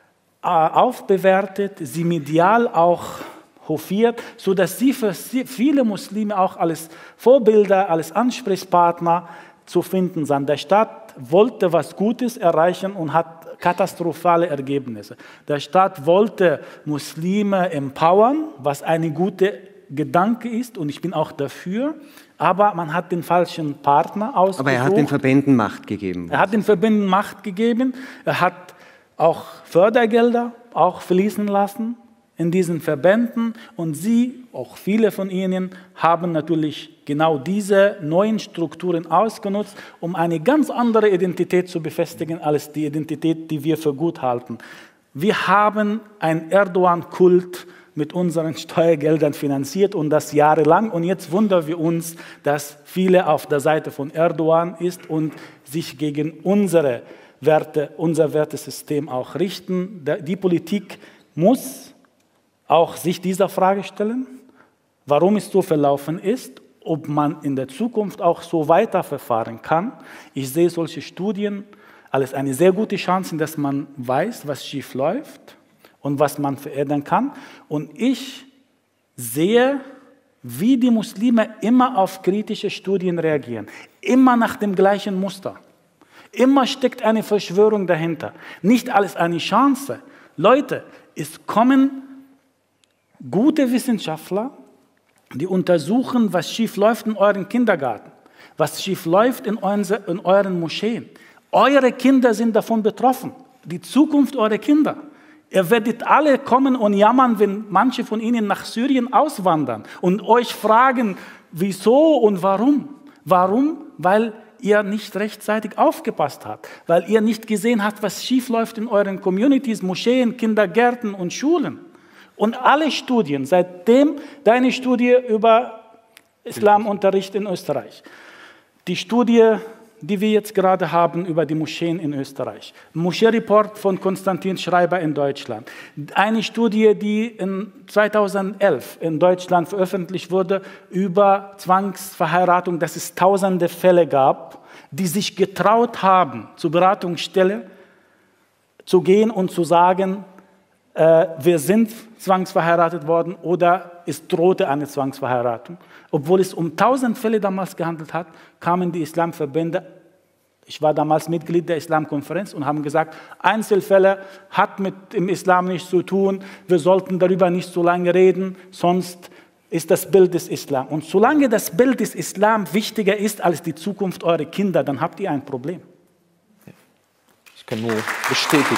aufbewertet, sie medial auch hofiert, sodass sie für viele Muslime auch als Vorbilder, als Ansprechpartner zu finden sind. Der Staat wollte was Gutes erreichen und hat katastrophale Ergebnisse. Der Staat wollte Muslime empowern, was eine gute Gedanke ist, und ich bin auch dafür, aber man hat den falschen Partner ausgesucht. Aber er hat den Verbänden Macht gegeben. Er hat den Verbänden Macht gegeben, er hat auch Fördergelder auch fließen lassen in diesen Verbänden, und sie, auch viele von ihnen, haben natürlich genau diese neuen Strukturen ausgenutzt, um eine ganz andere Identität zu befestigen als die Identität, die wir für gut halten. Wir haben einen Erdogan-Kult mit unseren Steuergeldern finanziert, und das jahrelang, und jetzt wundern wir uns, dass viele auf der Seite von Erdogan ist und sich gegen unsere Werte, unser Wertesystem auch richten. Die Politik muss auch sich dieser Frage stellen, warum es so verlaufen ist, ob man in der Zukunft auch so weiterverfahren kann. Ich sehe solche Studien als eine sehr gute Chance, dass man weiß, was schief läuft und was man verändern kann. Und ich sehe, wie die Muslime immer auf kritische Studien reagieren, immer nach dem gleichen Muster. Immer steckt eine Verschwörung dahinter, nicht als eine Chance. Leute, es kommen gute Wissenschaftler, die untersuchen, was schief läuft in euren Kindergarten, was schief läuft in euren Moscheen. Eure Kinder sind davon betroffen, die Zukunft eurer Kinder. Ihr werdet alle kommen und jammern, wenn manche von ihnen nach Syrien auswandern und euch fragen, wieso und warum. Warum? Weil ihr nicht rechtzeitig aufgepasst habt, weil ihr nicht gesehen habt, was schief läuft in euren Communities, Moscheen, Kindergärten und Schulen. Und alle Studien, seitdem deine Studie über Islamunterricht in Österreich, die Studie, die wir jetzt gerade haben über die Moscheen in Österreich, Moschee-Report von Konstantin Schreiber in Deutschland, eine Studie, die in 2011 in Deutschland veröffentlicht wurde über Zwangsverheiratung, dass es tausende Fälle gab, die sich getraut haben, zur Beratungsstelle zu gehen und zu sagen, wir sind zwangsverheiratet worden oder es drohte eine Zwangsverheiratung. Obwohl es um 1000 Fälle damals gehandelt hat, kamen die Islamverbände, ich war damals Mitglied der Islamkonferenz, und haben gesagt, Einzelfälle hat mit dem Islam nichts zu tun, wir sollten darüber nicht so lange reden, sonst ist das Bild des Islam. Und solange das Bild des Islam wichtiger ist als die Zukunft eurer Kinder, dann habt ihr ein Problem. Ich kann nur bestätigen.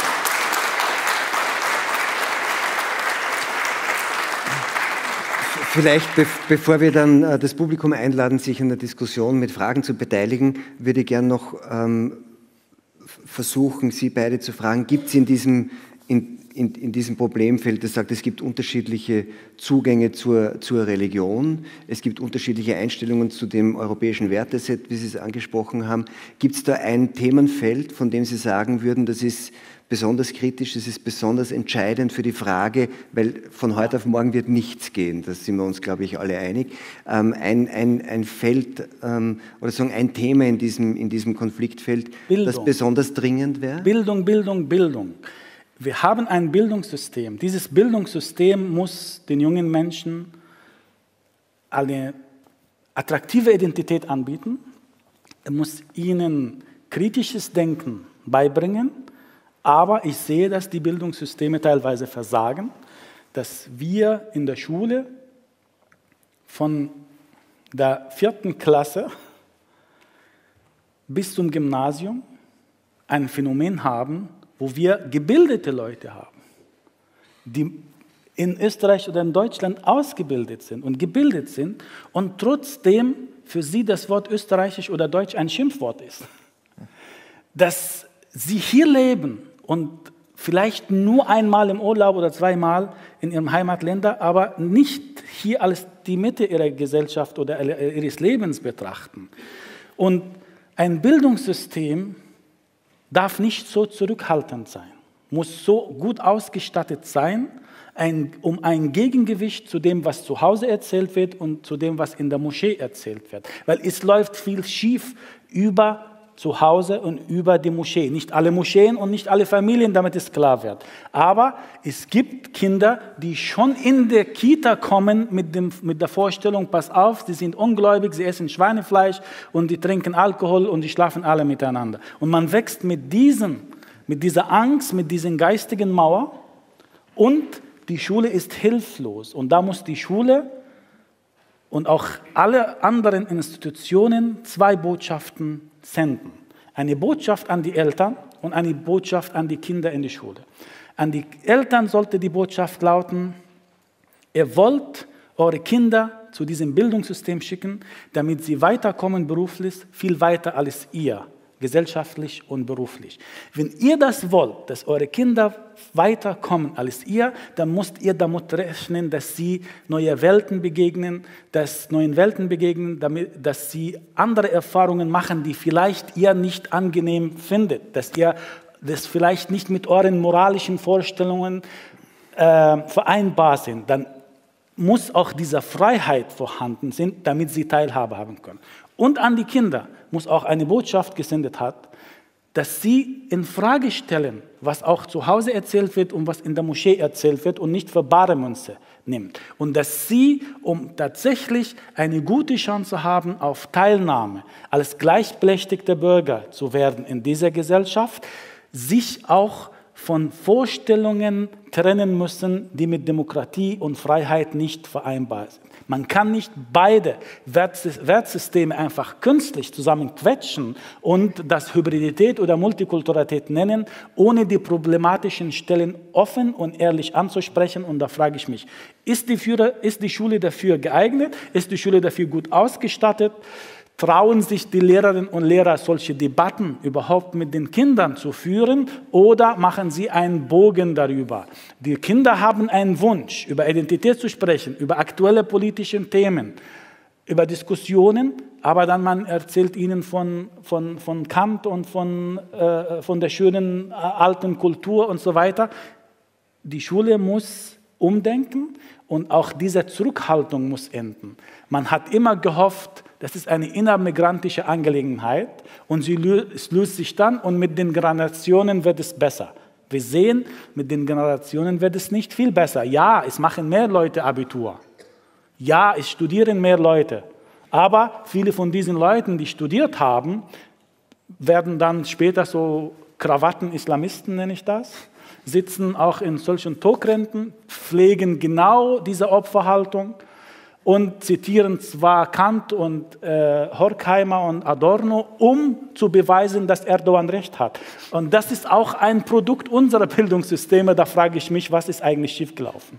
Vielleicht, bevor wir dann das Publikum einladen, sich an der Diskussion mit Fragen zu beteiligen, würde ich gerne noch versuchen, Sie beide zu fragen, gibt es in diesem Problemfeld, das sagt, es gibt unterschiedliche Zugänge zur Religion, es gibt unterschiedliche Einstellungen zu dem europäischen Werteset, wie Sie es angesprochen haben. Gibt es da ein Themenfeld, von dem Sie sagen würden, das ist besonders kritisch, das ist besonders entscheidend für die Frage, weil von heute auf morgen wird nichts gehen, da sind wir uns, glaube ich, alle einig. Ein Feld oder sagen ein Thema in diesem Konfliktfeld, Bildung, das besonders dringend wäre? Bildung, Bildung, Bildung. Wir haben ein Bildungssystem. Dieses Bildungssystem muss den jungen Menschen eine attraktive Identität anbieten. Er muss ihnen kritisches Denken beibringen. Aber ich sehe, dass die Bildungssysteme teilweise versagen, dass wir in der Schule von der 4. Klasse bis zum Gymnasium ein Phänomen haben, wo wir gebildete Leute haben, die in Österreich oder in Deutschland ausgebildet sind und gebildet sind und trotzdem für sie das Wort österreichisch oder deutsch ein Schimpfwort ist. Dass sie hier leben und vielleicht nur einmal im Urlaub oder zweimal in ihrem Heimatländer, aber nicht hier als die Mitte ihrer Gesellschaft oder ihres Lebens betrachten. Und ein Bildungssystem darf nicht so zurückhaltend sein, muss so gut ausgestattet sein, um ein Gegengewicht zu dem, was zu Hause erzählt wird und zu dem, was in der Moschee erzählt wird. Weil es läuft viel schief über zu Hause und über die Moschee. Nicht alle Moscheen und nicht alle Familien, damit es klar wird. Aber es gibt Kinder, die schon in der Kita kommen mit der Vorstellung, pass auf, sie sind ungläubig, sie essen Schweinefleisch und die trinken Alkohol und die schlafen alle miteinander. Und man wächst mit dieser Angst, mit diesen geistigen Mauer und die Schule ist hilflos. Und da muss die Schule und auch alle anderen Institutionen zwei Botschaften senden. Eine Botschaft an die Eltern und eine Botschaft an die Kinder in die Schule. An die Eltern sollte die Botschaft lauten, ihr wollt eure Kinder zu diesem Bildungssystem schicken, damit sie weiterkommen beruflich, viel weiter als ihr, gesellschaftlich und beruflich. Wenn ihr das wollt, dass eure Kinder weiterkommen als ihr, dann müsst ihr damit rechnen, dass sie neuen Welten begegnen, dass sie andere Erfahrungen machen, die vielleicht ihr nicht angenehm findet, dass ihr das vielleicht nicht mit euren moralischen Vorstellungen vereinbar sind. Dann muss auch diese Freiheit vorhanden sein, damit sie Teilhabe haben können. Und an die Kinder muss auch eine Botschaft gesendet haben, dass sie in Frage stellen, was auch zu Hause erzählt wird und was in der Moschee erzählt wird und nicht für bare Münze nimmt. Und dass sie, um tatsächlich eine gute Chance haben auf Teilnahme, als gleichberechtigte Bürger zu werden in dieser Gesellschaft, sich auch von Vorstellungen trennen müssen, die mit Demokratie und Freiheit nicht vereinbar sind. Man kann nicht beide Wertsysteme einfach künstlich zusammenquetschen und das Hybridität oder Multikulturalität nennen, ohne die problematischen Stellen offen und ehrlich anzusprechen. Und da frage ich mich, ist die Schule dafür geeignet? Ist die Schule dafür gut ausgestattet? Trauen sich die Lehrerinnen und Lehrer, solche Debatten überhaupt mit den Kindern zu führen oder machen sie einen Bogen darüber? Die Kinder haben einen Wunsch, über Identität zu sprechen, über aktuelle politische Themen, über Diskussionen, aber dann man erzählt ihnen von Kant und von der schönen alten Kultur und so weiter. Die Schule muss umdenken und auch diese Zurückhaltung muss enden. Man hat immer gehofft, das ist eine innermigrantische Angelegenheit und es löst sich dann und mit den Generationen wird es besser. Wir sehen, mit den Generationen wird es nicht viel besser. Ja, es machen mehr Leute Abitur. Ja, es studieren mehr Leute. Aber viele von diesen Leuten, die studiert haben, werden dann später so Krawatten-Islamisten, nenne ich das, sitzen auch in solchen Talkrenten, pflegen genau diese Opferhaltung und zitieren zwar Kant und Horkheimer und Adorno, um zu beweisen, dass Erdogan recht hat. Und das ist auch ein Produkt unserer Bildungssysteme. Da frage ich mich, was ist eigentlich schiefgelaufen?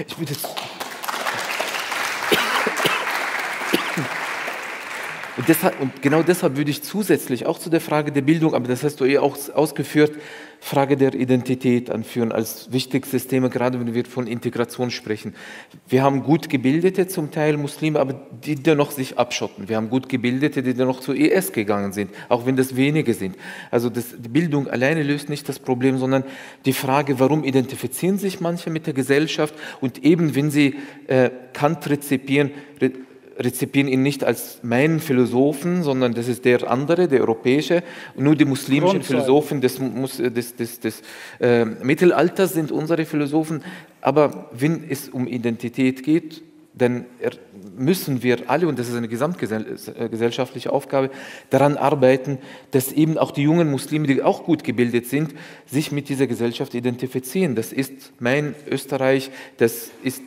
Und genau deshalb würde ich zusätzlich auch zu der Frage der Bildung, aber das hast du auch ausgeführt, Frage der Identität anführen als wichtigstes Thema, gerade wenn wir von Integration sprechen. Wir haben gut gebildete, zum Teil Muslime, aber die dennoch sich abschotten. Wir haben gut gebildete, die dennoch zur IS gegangen sind, auch wenn das wenige sind. Also die Bildung alleine löst nicht das Problem, sondern die Frage, warum identifizieren sich manche mit der Gesellschaft und eben, wenn sie Kant rezipieren ihn nicht als meinen Philosophen, sondern das ist der andere, der europäische. Und nur die muslimischen Philosophen des Mittelalters sind unsere Philosophen. Aber wenn es um Identität geht, dann müssen wir alle, und das ist eine gesamtgesellschaftliche Aufgabe, daran arbeiten, dass eben auch die jungen Muslime, die auch gut gebildet sind, sich mit dieser Gesellschaft identifizieren. Das ist mein Österreich, das ist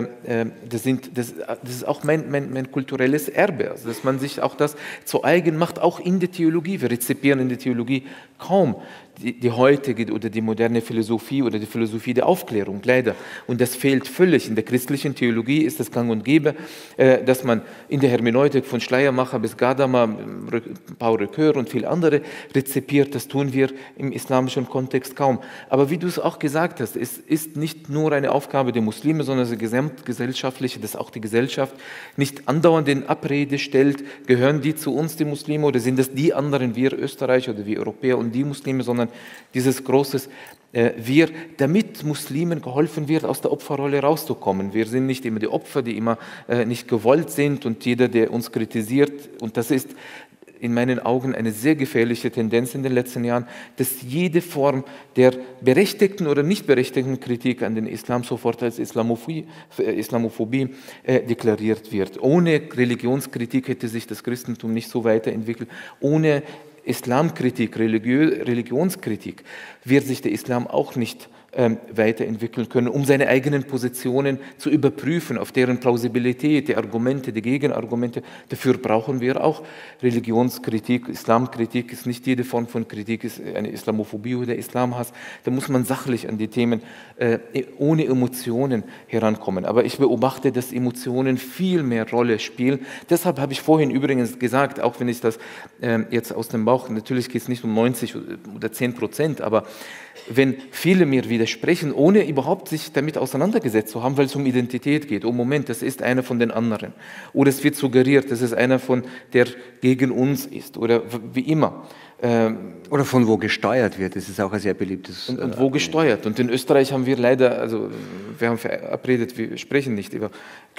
auch mein kulturelles Erbe, also dass man sich auch das zu eigen macht, auch in der Theologie. Wir rezipieren in der Theologie kaum die heutige oder die moderne Philosophie oder die Philosophie der Aufklärung, leider. Und das fehlt völlig. In der christlichen Theologie ist es gang und gäbe, dass man in der Hermeneutik von Schleiermacher bis Gadamer, Paul Ricoeur und viele andere rezipiert. Das tun wir im islamischen Kontext kaum. Aber wie du es auch gesagt hast, es ist nicht nur eine Aufgabe der Muslime, sondern eine gesamtgesellschaftliche, dass auch die Gesellschaft nicht andauernd in Abrede stellt, gehören die zu uns, die Muslime, oder sind das die anderen, wir Österreicher oder wir Europäer und die Muslime, sondern dieses großes Wir, damit Muslimen geholfen wird, aus der Opferrolle rauszukommen. Wir sind nicht immer die Opfer, die immer nicht gewollt sind und jeder, der uns kritisiert, und das ist in meinen Augen eine sehr gefährliche Tendenz in den letzten Jahren, dass jede Form der berechtigten oder nicht berechtigten Kritik an den Islam sofort als Islamophobie deklariert wird. Ohne Religionskritik hätte sich das Christentum nicht so weiterentwickelt. Ohne Islamkritik, Religionskritik wird sich der Islam auch nicht weiterentwickeln können, um seine eigenen Positionen zu überprüfen, auf deren Plausibilität, die Argumente, die Gegenargumente. Dafür brauchen wir auch Religionskritik. Islamkritik ist nicht jede Form von Kritik, ist eine Islamophobie oder Islamhass. Da muss man sachlich an die Themen ohne Emotionen herankommen. Aber ich beobachte, dass Emotionen viel mehr Rolle spielen. Deshalb habe ich vorhin übrigens gesagt, auch wenn ich das jetzt aus dem Bauch, natürlich geht es nicht um 90 oder 10%, aber wenn viele mir widersprechen, ohne überhaupt sich damit auseinandergesetzt zu haben, weil es um Identität geht. Oh Moment, das ist einer von den anderen. Oder es wird suggeriert, das ist einer von der gegen uns ist. Oder wie immer. Oder von wo gesteuert wird, das ist auch ein sehr beliebtes... Und wo gesteuert. Und in Österreich haben wir leider, also wir haben verabredet, wir sprechen nicht über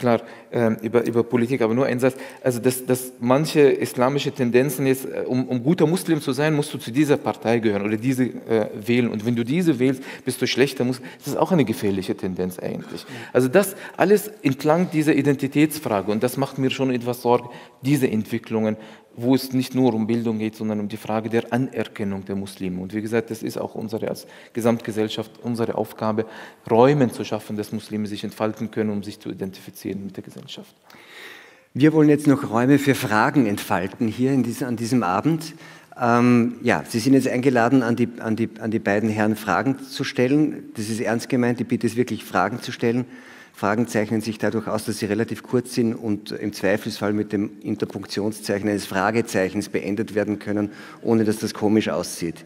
Politik, aber nur ein Satz, also dass manche islamische Tendenzen jetzt, um guter Muslim zu sein, musst du zu dieser Partei gehören oder diese wählen. Und wenn du diese wählst, bist du schlechter Muslim. Das ist auch eine gefährliche Tendenz eigentlich. Also das alles entlang dieser Identitätsfrage, und das macht mir schon etwas Sorge, diese Entwicklungen, wo es nicht nur um Bildung geht, sondern um die Frage der Anerkennung der Muslime. Und wie gesagt, das ist auch als Gesamtgesellschaft unsere Aufgabe, Räume zu schaffen, dass Muslime sich entfalten können, um sich zu identifizieren mit der Gesellschaft. Wir wollen jetzt noch Räume für Fragen entfalten hier an diesem Abend. Ja, Sie sind jetzt eingeladen, an die beiden Herren Fragen zu stellen. Das ist ernst gemeint, die Bitte ist wirklich, Fragen zu stellen. Fragen zeichnen sich dadurch aus, dass sie relativ kurz sind und im Zweifelsfall mit dem Interpunktionszeichen eines Fragezeichens beendet werden können, ohne dass das komisch aussieht.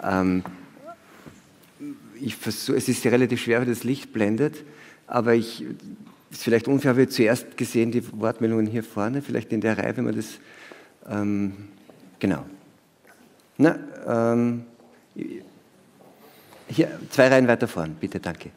Es ist ja relativ schwer, weil das Licht blendet, aber es ist vielleicht unfair, wir zuerst gesehen die Wortmeldungen hier vorne, vielleicht in der Reihe, wenn man das... genau. Hier, 2 Reihen weiter vorne, bitte, danke.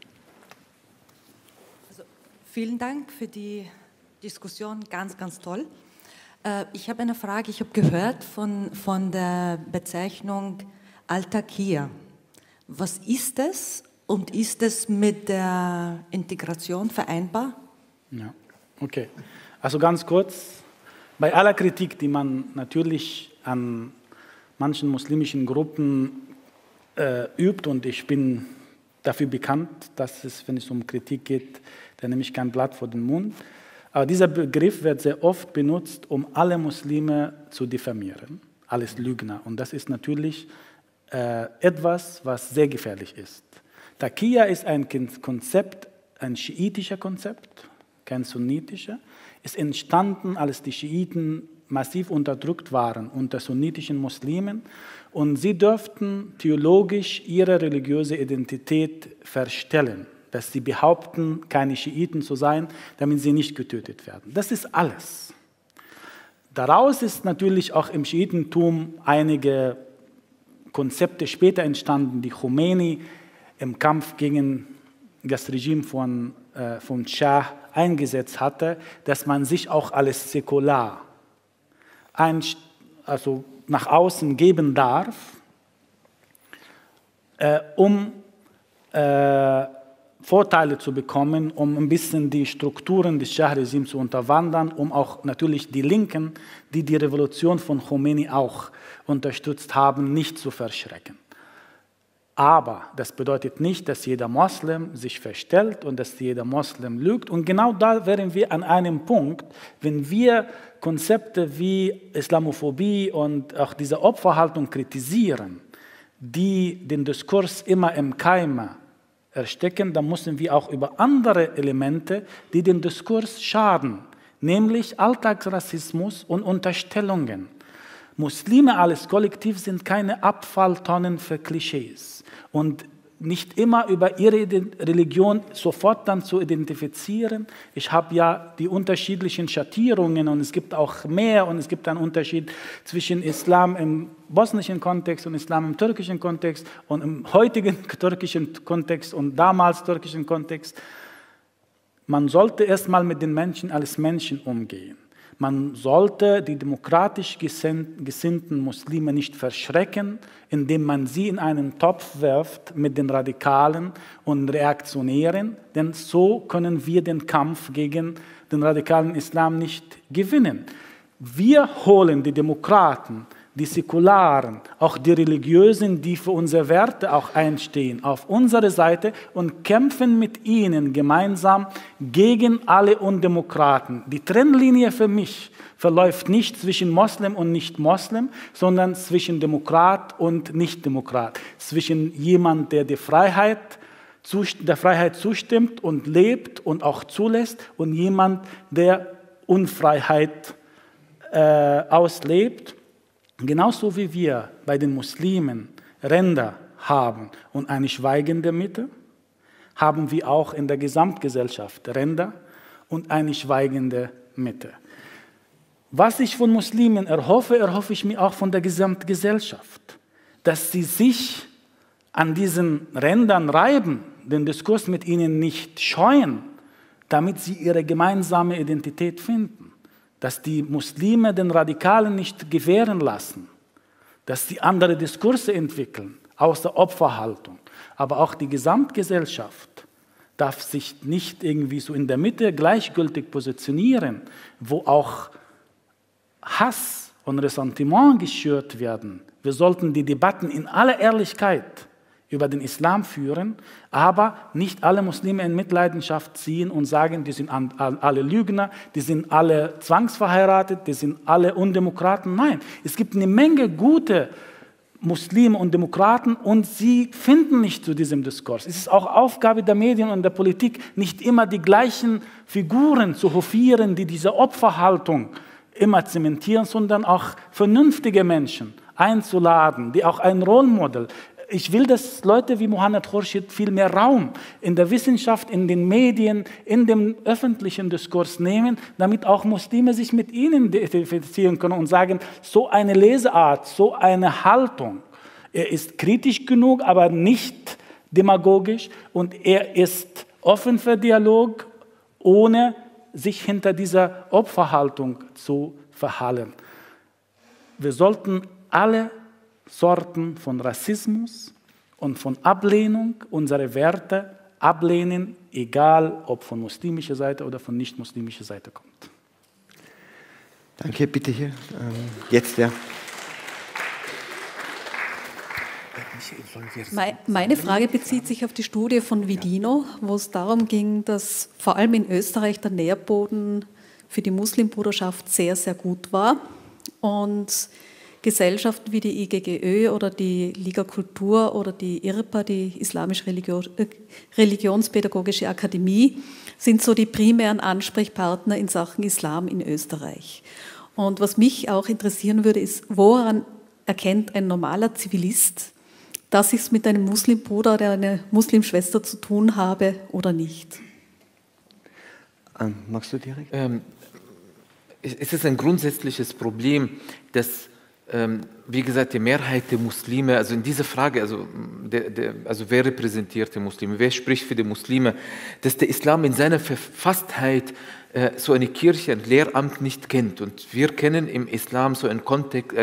Vielen Dank für die Diskussion, ganz, ganz toll. Ich habe eine Frage, ich habe gehört von der Bezeichnung Al-Taqiyya. Was ist es und ist es mit der Integration vereinbar? Ja, okay. Also ganz kurz, bei aller Kritik, die man natürlich an manchen muslimischen Gruppen übt, und ich bin dafür bekannt, dass es, wenn es um Kritik geht, dann nehme ich kein Blatt vor den Mund. Aber dieser Begriff wird sehr oft benutzt, um alle Muslime zu diffamieren, alles Lügner. Und das ist natürlich etwas, was sehr gefährlich ist. Taqiyya ist ein Konzept, ein schiitischer Konzept, kein sunnitischer. Ist entstanden, als die Schiiten massiv unterdrückt waren unter sunnitischen Muslimen. Und sie dürften theologisch ihre religiöse Identität verstellen, dass sie behaupten, keine Schiiten zu sein, damit sie nicht getötet werden. Das ist alles. Daraus ist natürlich auch im Schiitentum einige Konzepte später entstanden, die Khomeini im Kampf gegen das Regime von Schah eingesetzt hatte, dass man sich auch als säkular also nach außen geben darf, um Vorteile zu bekommen, um ein bisschen die Strukturen des Schah-Regimes zu unterwandern, um auch natürlich die Linken, die die Revolution von Khomeini auch unterstützt haben, nicht zu verschrecken. Aber das bedeutet nicht, dass jeder Moslem sich verstellt und dass jeder Moslem lügt. Und genau da wären wir an einem Punkt, wenn wir Konzepte wie Islamophobie und auch diese Opferhaltung kritisieren, die den Diskurs immer im Keime ersticken, dann müssen wir auch über andere Elemente, die den Diskurs schaden, nämlich Alltagsrassismus und Unterstellungen. Muslime als Kollektiv sind keine Abfalltonnen für Klischees und nicht immer über ihre Religion sofort dann zu identifizieren. Ich habe ja die unterschiedlichen Schattierungen und es gibt auch mehr und es gibt einen Unterschied zwischen Islam im bosnischen Kontext und Islam im türkischen Kontext und im heutigen türkischen Kontext und damals türkischen Kontext. Man sollte erstmal mit den Menschen als Menschen umgehen. Man sollte die demokratisch gesinnten Muslime nicht verschrecken, indem man sie in einen Topf wirft mit den Radikalen und Reaktionären, denn so können wir den Kampf gegen den radikalen Islam nicht gewinnen. Wir holen die Demokraten, die Säkularen, auch die Religiösen, die für unsere Werte auch einstehen, auf unsere Seite und kämpfen mit ihnen gemeinsam gegen alle Undemokraten. Die Trennlinie für mich verläuft nicht zwischen Moslem und Nicht-Moslem, sondern zwischen Demokrat und Nicht-Demokrat, zwischen jemand, der der Freiheit zustimmt und lebt und auch zulässt und jemand, der Unfreiheit auslebt. Genauso wie wir bei den Muslimen Ränder haben und eine schweigende Mitte, haben wir auch in der Gesamtgesellschaft Ränder und eine schweigende Mitte. Was ich von Muslimen erhoffe ich mir auch von der Gesamtgesellschaft, dass sie sich an diesen Rändern reiben, den Diskurs mit ihnen nicht scheuen, damit sie ihre gemeinsame Identität finden. Dass die Muslime den Radikalen nicht gewähren lassen, dass sie andere Diskurse entwickeln, außer Opferhaltung. Aber auch die Gesamtgesellschaft darf sich nicht irgendwie so in der Mitte gleichgültig positionieren, wo auch Hass und Ressentiment geschürt werden. Wir sollten die Debatten in aller Ehrlichkeit über den Islam führen, aber nicht alle Muslime in Mitleidenschaft ziehen und sagen, die sind alle Lügner, die sind alle zwangsverheiratet, die sind alle Undemokraten. Nein, es gibt eine Menge gute Muslime und Demokraten und sie finden nicht zu diesem Diskurs. Es ist auch Aufgabe der Medien und der Politik, nicht immer die gleichen Figuren zu hofieren, die diese Opferhaltung immer zementieren, sondern auch vernünftige Menschen einzuladen, die auch ein Rollmodell. Ich will, dass Leute wie Mohammed Khurshid viel mehr Raum in der Wissenschaft, in den Medien, in dem öffentlichen Diskurs nehmen, damit auch Muslime sich mit ihnen identifizieren können und sagen, so eine Leseart, so eine Haltung, er ist kritisch genug, aber nicht demagogisch und er ist offen für Dialog, ohne sich hinter dieser Opferhaltung zu verhalten. Wir sollten alle Sorten von Rassismus und von Ablehnung unserer Werte ablehnen, egal ob von muslimischer Seite oder von nicht-muslimischer Seite kommt. Danke, bitte hier. Jetzt, ja. Meine Frage bezieht sich auf die Studie von Vidino, wo es darum ging, dass vor allem in Österreich der Nährboden für die Muslimbruderschaft sehr, sehr gut war und Gesellschaften wie die IGGÖ oder die Liga Kultur oder die IRPA, die Islamische Religionspädagogische Akademie, sind so die primären Ansprechpartner in Sachen Islam in Österreich. Und was mich auch interessieren würde, ist, woran erkennt ein normaler Zivilist, dass ich es mit einem Muslimbruder oder einer Muslimschwester zu tun habe oder nicht? Magst du direkt? Es ist ein grundsätzliches Problem, dass wie gesagt, die Mehrheit der Muslime, also in dieser Frage, also wer repräsentiert die Muslime, wer spricht für die Muslime, dass der Islam in seiner Verfasstheit so eine Kirche, ein Lehramt nicht kennt. Und wir kennen im Islam so ein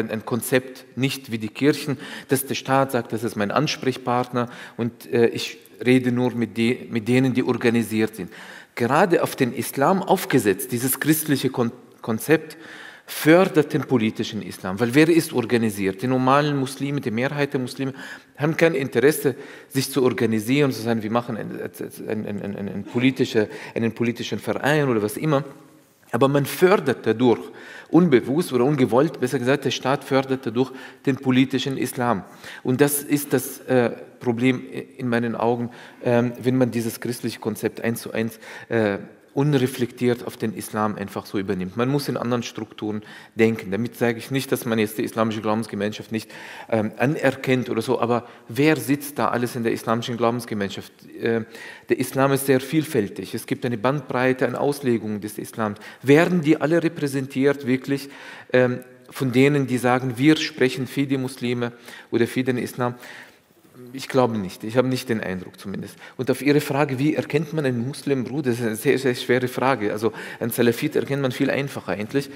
Konzept nicht wie die Kirchen, dass der Staat sagt, das ist mein Ansprechpartner und ich rede nur mit denen, die organisiert sind. Gerade auf den Islam aufgesetzt, dieses christliche Konzept, fördert den politischen Islam. Weil wer ist organisiert? Die normalen Muslime, die Mehrheit der Muslime, haben kein Interesse, sich zu organisieren, zu sagen, wir machen einen politischen Verein oder was immer. Aber man fördert dadurch, unbewusst oder ungewollt, besser gesagt, der Staat fördert dadurch den politischen Islam. Und das ist das Problem in meinen Augen, wenn man dieses christliche Konzept 1:1 unreflektiert auf den Islam einfach so übernimmt. Man muss in anderen Strukturen denken. Damit sage ich nicht, dass man jetzt die islamische Glaubensgemeinschaft nicht anerkennt oder so, aber wer sitzt da alles in der islamischen Glaubensgemeinschaft? Der Islam ist sehr vielfältig. Es gibt eine Bandbreite an Auslegungen des Islams. Werden die alle repräsentiert wirklich von denen, die sagen, wir sprechen für die Muslime oder für den Islam? Ich glaube nicht, ich habe nicht den Eindruck zumindest. Und auf Ihre Frage, wie erkennt man einen Muslimbruder, das ist eine sehr, sehr schwere Frage. Also einen Salafit erkennt man viel einfacher eigentlich.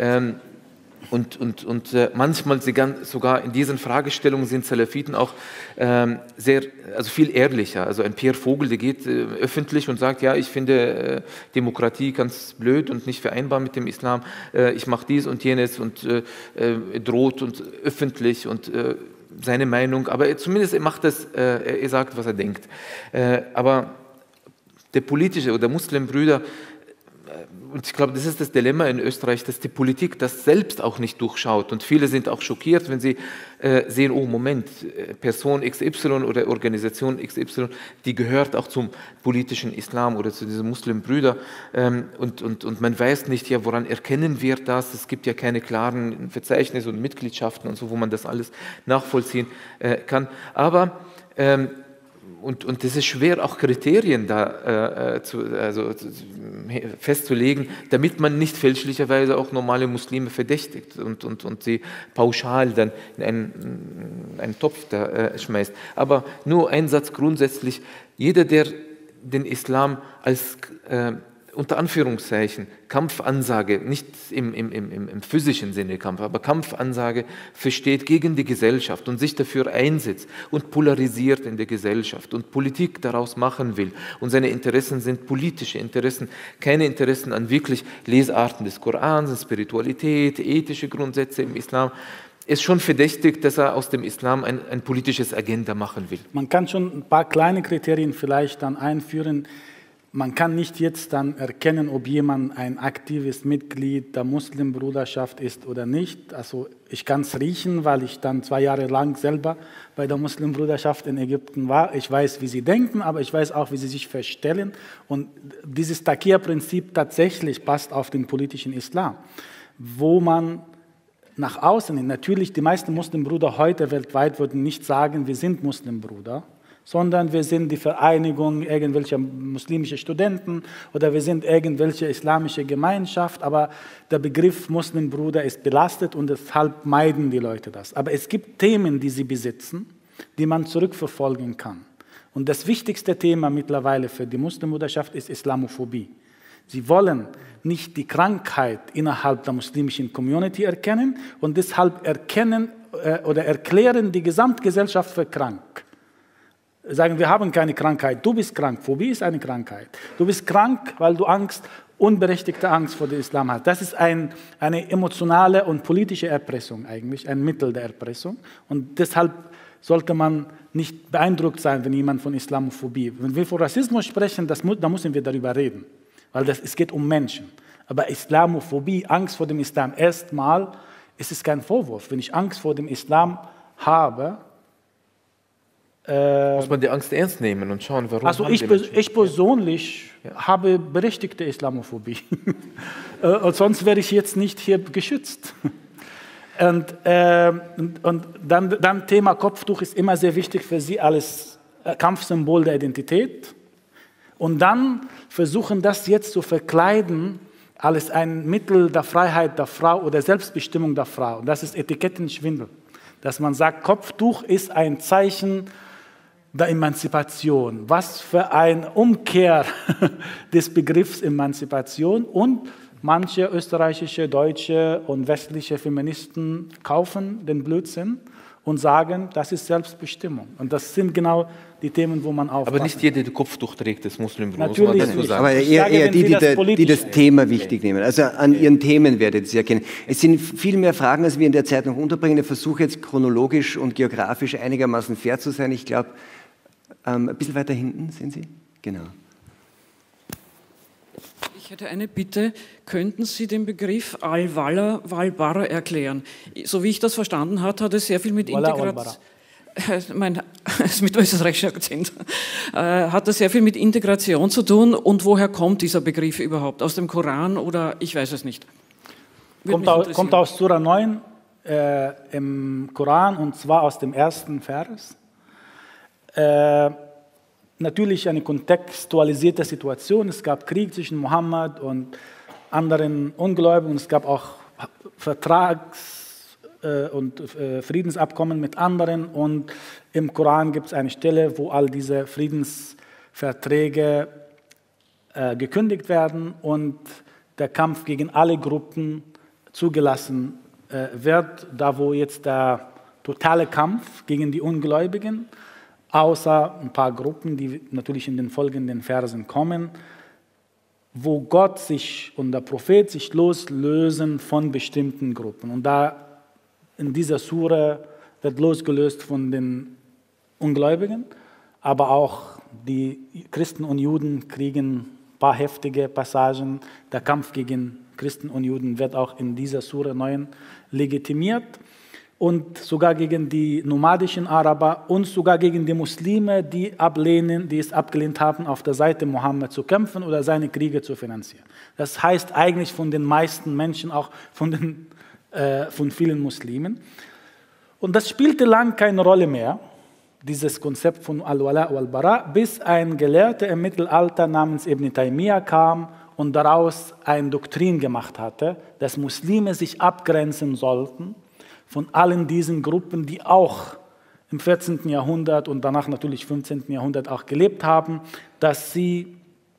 Und manchmal sogar in diesen Fragestellungen sind Salafiten auch viel ehrlicher. Also ein Pierre Vogel, der geht öffentlich und sagt, ja, ich finde Demokratie ganz blöd und nicht vereinbar mit dem Islam. Ich mache dies und jenes und droht und öffentlich und seine Meinung, aber zumindest er macht das, er sagt, was er denkt. Aber der politische oder Muslimbrüder, und ich glaube, das ist das Dilemma in Österreich, dass die Politik das selbst auch nicht durchschaut. Und viele sind auch schockiert, wenn sie sehen, oh Moment, Person XY oder Organisation XY, die gehört auch zum politischen Islam oder zu diesen Muslimbrüdern. Und man weiß nicht, ja, woran erkennen wir das? Es gibt ja keine klaren Verzeichnisse und Mitgliedschaften und so, wo man das alles nachvollziehen kann. Aber und das ist schwer, auch Kriterien da festzulegen, damit man nicht fälschlicherweise auch normale Muslime verdächtigt und sie pauschal dann in einen Topf da schmeißt. Aber nur ein Satz grundsätzlich, jeder, der den Islam als unter Anführungszeichen Kampfansage, nicht im physischen Sinne Kampf, aber Kampfansage versteht gegen die Gesellschaft und sich dafür einsetzt und polarisiert in der Gesellschaft und Politik daraus machen will und seine Interessen sind politische Interessen, keine Interessen an wirklich Lesarten des Korans, Spiritualität, ethische Grundsätze im Islam, ist schon verdächtig, dass er aus dem Islam ein politisches Agenda machen will. Man kann schon ein paar kleine Kriterien vielleicht dann einführen. Man kann nicht jetzt dann erkennen, ob jemand ein aktives Mitglied der Muslimbruderschaft ist oder nicht. Also ich kann es riechen, weil ich dann 2 Jahre lang selber bei der Muslimbruderschaft in Ägypten war. Ich weiß, wie sie denken, aber ich weiß auch, wie sie sich verstellen. Und dieses Takia-Prinzip tatsächlich passt auf den politischen Islam, wo man nach außen hin, natürlich die meisten Muslimbrüder heute weltweit würden nicht sagen, wir sind Muslimbruder, sondern wir sind die Vereinigung irgendwelcher muslimischer Studenten oder wir sind irgendwelche islamische Gemeinschaft, aber der Begriff Muslimbruder ist belastet und deshalb meiden die Leute das. Aber es gibt Themen, die sie besitzen, die man zurückverfolgen kann. Und das wichtigste Thema mittlerweile für die Muslimbruderschaft ist Islamophobie. Sie wollen nicht die Krankheit innerhalb der muslimischen Community erkennen und deshalb erklären die Gesamtgesellschaft für krank. Sagen, wir haben keine Krankheit, du bist krank. Phobie ist eine Krankheit. Du bist krank, weil du unberechtigte Angst vor dem Islam hast. Das ist eine emotionale und politische Erpressung eigentlich, ein Mittel der Erpressung. Und deshalb sollte man nicht beeindruckt sein, wenn jemand von Islamophobie. Wenn wir von Rassismus sprechen, da müssen wir darüber reden, weil es geht um Menschen. Aber Islamophobie, Angst vor dem Islam, erstmal ist es kein Vorwurf. Wenn ich Angst vor dem Islam habe, muss man die Angst ernst nehmen und schauen, warum. Also ich persönlich habe berechtigte Islamophobie. Und sonst wäre ich jetzt nicht hier geschützt. Und dann Thema Kopftuch ist immer sehr wichtig für Sie als Kampfsymbol der Identität. Und dann versuchen das jetzt zu verkleiden als ein Mittel der Freiheit der Frau oder Selbstbestimmung der Frau. Und das ist Etikettenschwindel. Dass man sagt, Kopftuch ist ein Zeichen der Emanzipation. Was für ein Umkehr des Begriffs Emanzipation. Und manche österreichische, deutsche und westliche Feministen kaufen den Blödsinn und sagen, das ist Selbstbestimmung. Und das sind genau die Themen, wo man aufpassen. Aber nicht jeder, der Kopftuch trägt, ist Muslim. Natürlich nicht. Aber eher die das Thema wichtig nehmen. Also an Ihren Themen werdet Sie erkennen. Es sind viel mehr Fragen, als wir in der Zeit noch unterbringen. Ich versuche jetzt chronologisch und geografisch einigermaßen fair zu sein. Ich glaube, ein bisschen weiter hinten sind Sie? Genau. Ich hätte eine Bitte, könnten Sie den Begriff Al-Wala erklären? So wie ich das verstanden habe, hat es sehr viel mit Integration, mit österreichischem Akzent, hat das sehr viel mit Integration zu tun. Und woher kommt dieser Begriff überhaupt? Aus dem Koran oder ich weiß es nicht? Kommt aus Surah 9 im Koran, und zwar aus dem ersten Vers. Natürlich eine kontextualisierte Situation. Es gab Krieg zwischen Mohammed und anderen Ungläubigen. Es gab auch und Friedensabkommen mit anderen. Und im Koran gibt es eine Stelle, wo all diese Friedensverträge gekündigt werden und der Kampf gegen alle Gruppen zugelassen wird. Da wo jetzt der totale Kampf gegen die Ungläubigen, außer ein paar Gruppen, die natürlich in den folgenden Versen kommen, wo Gott sich und der Prophet sich loslösen von bestimmten Gruppen. Und da in dieser Sura wird losgelöst von den Ungläubigen, aber auch die Christen und Juden kriegen ein paar heftige Passagen. Der Kampf gegen Christen und Juden wird auch in dieser Sura 9 legitimiert. Und sogar gegen die nomadischen Araber und sogar gegen die Muslime, die es abgelehnt haben, auf der Seite Mohammed zu kämpfen oder seine Kriege zu finanzieren. Das heißt eigentlich von den meisten Menschen, auch von vielen Muslimen. Und das spielte lang keine Rolle mehr, dieses Konzept von Al-Wala wal-Bara, bis ein Gelehrter im Mittelalter namens Ibn Taymiyyah kam und daraus eine Doktrin gemacht hatte, dass Muslime sich abgrenzen sollten von allen diesen Gruppen, die auch im 14. Jahrhundert und danach natürlich 15. Jahrhundert auch gelebt haben, dass sie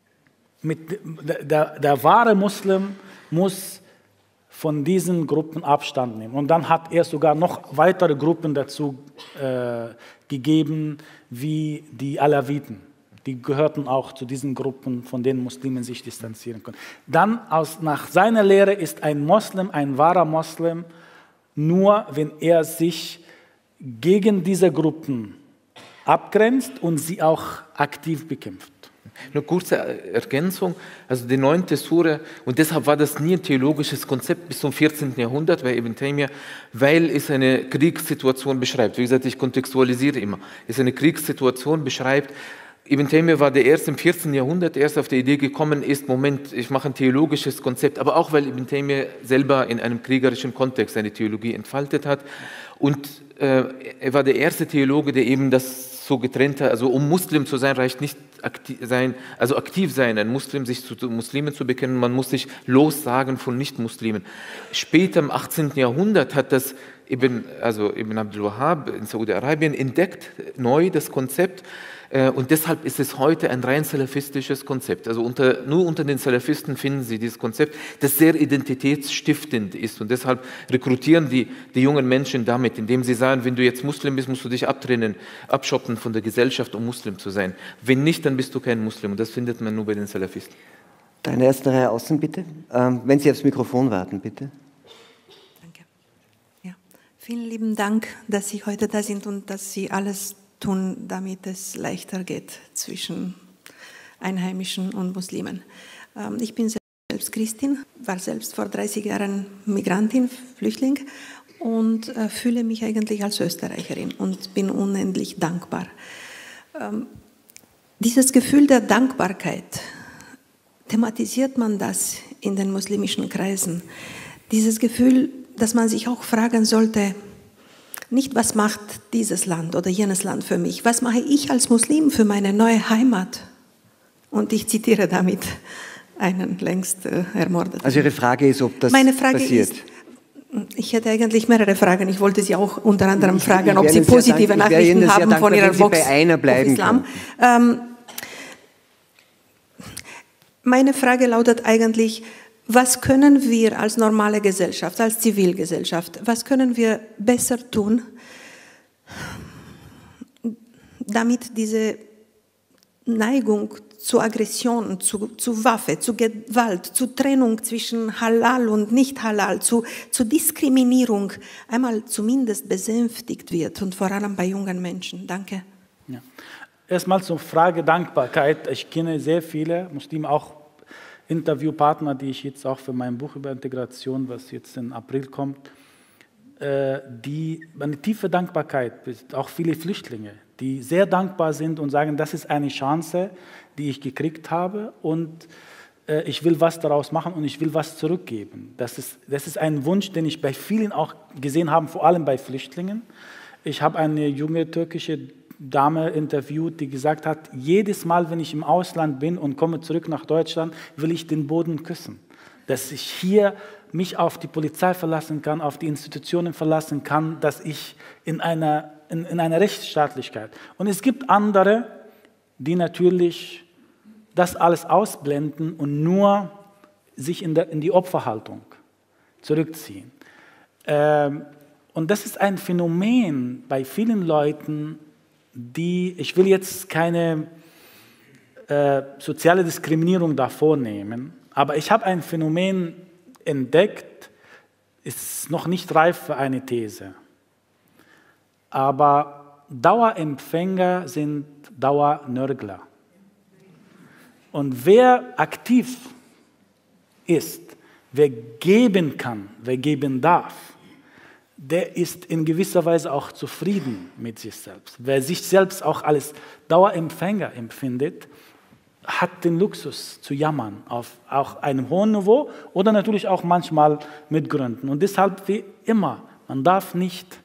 der wahre Muslim muss von diesen Gruppen Abstand nehmen. Und dann hat er sogar noch weitere Gruppen dazu gegeben, wie die Alawiten. Die gehörten auch zu diesen Gruppen, von denen Muslimen sich distanzieren können. Dann, nach seiner Lehre, ist ein Moslem, ein wahrer Moslem, nur wenn er sich gegen diese Gruppen abgrenzt und sie auch aktiv bekämpft. Eine kurze Ergänzung, also die 9. Sura, und deshalb war das nie ein theologisches Konzept bis zum 14. Jahrhundert bei Ibn Taymiyyah, weil es eine Kriegssituation beschreibt. Wie gesagt, ich kontextualisiere immer. Es eine Kriegssituation beschreibt. Ibn Taymiyyah war der Erste im 14. Jahrhundert, erst auf die Idee gekommen ist, Moment, ich mache ein theologisches Konzept, aber auch, weil Ibn Taymiyyah selber in einem kriegerischen Kontext seine Theologie entfaltet hat. Und er war der erste Theologe, der eben das so getrennt hat. Also um Muslim zu sein, reicht nicht aktiv sein, ein Muslim, sich zu Muslimen zu bekennen, man muss sich lossagen von Nicht-Muslimen. Später im 18. Jahrhundert hat das Ibn Abdul Wahhab in Saudi-Arabien entdeckt, neu das Konzept. Und deshalb ist es heute ein rein salafistisches Konzept. Also nur unter den Salafisten finden Sie dieses Konzept, das sehr identitätsstiftend ist. Und deshalb rekrutieren die jungen Menschen damit, indem sie sagen, wenn du jetzt Muslim bist, musst du dich abschotten von der Gesellschaft, um Muslim zu sein. Wenn nicht, dann bist du kein Muslim. Und das findet man nur bei den Salafisten. Da in der ersten Reihe außen, bitte. Wenn Sie aufs Mikrofon warten, bitte. Danke. Ja. Vielen lieben Dank, dass Sie heute da sind und dass Sie alles tun, damit es leichter geht zwischen Einheimischen und Muslimen. Ich bin selbst Christin, war selbst vor 30 Jahren Migrantin, Flüchtling und fühle mich eigentlich als Österreicherin und bin unendlich dankbar. Dieses Gefühl der Dankbarkeit, thematisiert man das in den muslimischen Kreisen? Dieses Gefühl, dass man sich auch fragen sollte, nicht, was macht dieses Land oder jenes Land für mich? Was mache ich als Muslim für meine neue Heimat? Und ich zitiere damit einen längst ermordeten. Also Ihre Frage ist, ob das Meine Frage passiert? Ist, ich hätte eigentlich mehrere Fragen. Ich wollte Sie auch unter anderem fragen, ob Sie positive Nachrichten haben von Ihrer Vox auf Islam. Meine Frage lautet eigentlich, was können wir als normale Gesellschaft, als Zivilgesellschaft, was können wir besser tun, damit diese Neigung zur Aggression, zu Waffe, zu Gewalt, zu Trennung zwischen Halal und Nicht-Halal, zu Diskriminierung einmal zumindest besänftigt wird und vor allem bei jungen Menschen. Danke. Ja. Erstmal zur Frage Dankbarkeit. Ich kenne sehr viele Muslime, auch Interviewpartner, die ich jetzt auch für mein Buch über Integration, was jetzt im April kommt, die eine tiefe Dankbarkeit, auch viele Flüchtlinge, die sehr dankbar sind und sagen, das ist eine Chance, die ich gekriegt habe und ich will was daraus machen und ich will was zurückgeben. Das ist ein Wunsch, den ich bei vielen auch gesehen habe, vor allem bei Flüchtlingen. Ich habe eine junge türkische Dame interviewt, die gesagt hat, jedes Mal, wenn ich im Ausland bin und komme zurück nach Deutschland, will ich den Boden küssen. Dass ich hier mich auf die Polizei verlassen kann, auf die Institutionen verlassen kann, dass ich in einer Rechtsstaatlichkeit. Und es gibt andere, die natürlich das alles ausblenden und nur sich in die Opferhaltung zurückziehen. Und das ist ein Phänomen bei vielen Leuten, ich will jetzt keine soziale Diskriminierung davor nehmen, aber ich habe ein Phänomen entdeckt, ist noch nicht reif für eine These. Aber Dauerempfänger sind Dauernörgler. Und wer aktiv ist, wer geben kann, wer geben darf, der ist in gewisser Weise auch zufrieden mit sich selbst. Wer sich selbst auch als Dauerempfänger empfindet, hat den Luxus zu jammern auf auch einem hohen Niveau oder natürlich auch manchmal mit Gründen. Und deshalb wie immer, man darf nicht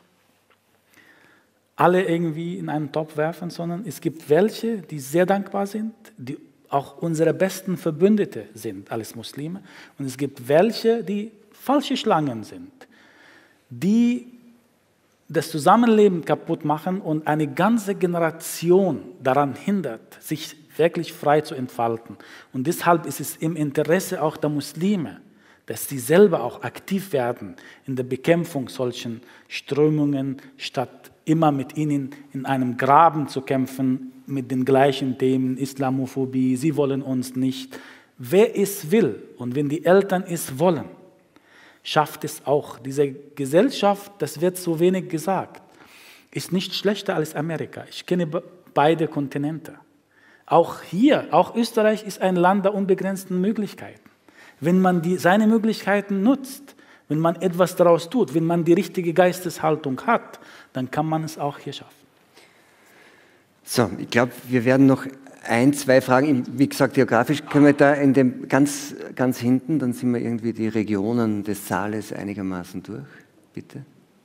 alle irgendwie in einen Topf werfen, sondern es gibt welche, die sehr dankbar sind, die auch unsere besten Verbündete sind als Muslime. Und es gibt welche, die falsche Schlangen sind, die das Zusammenleben kaputt machen und eine ganze Generation daran hindert, sich wirklich frei zu entfalten. Und deshalb ist es im Interesse auch der Muslime, dass sie selber auch aktiv werden in der Bekämpfung solchen Strömungen, statt immer mit ihnen in einem Graben zu kämpfen, mit den gleichen Themen, Islamophobie, sie wollen uns nicht. Wer es will und wenn die Eltern es wollen, schafft es auch. Diese Gesellschaft, das wird so wenig gesagt, ist nicht schlechter als Amerika. Ich kenne beide Kontinente. Auch hier, auch Österreich ist ein Land der unbegrenzten Möglichkeiten. Wenn man seine Möglichkeiten nutzt, wenn man etwas daraus tut, wenn man die richtige Geisteshaltung hat, dann kann man es auch hier schaffen. So, ich glaube, wir werden noch ein, zwei Fragen, wie gesagt, geografisch können wir da in dem ganz hinten, dann sind wir irgendwie die Regionen des Saales einigermaßen durch. Bitte.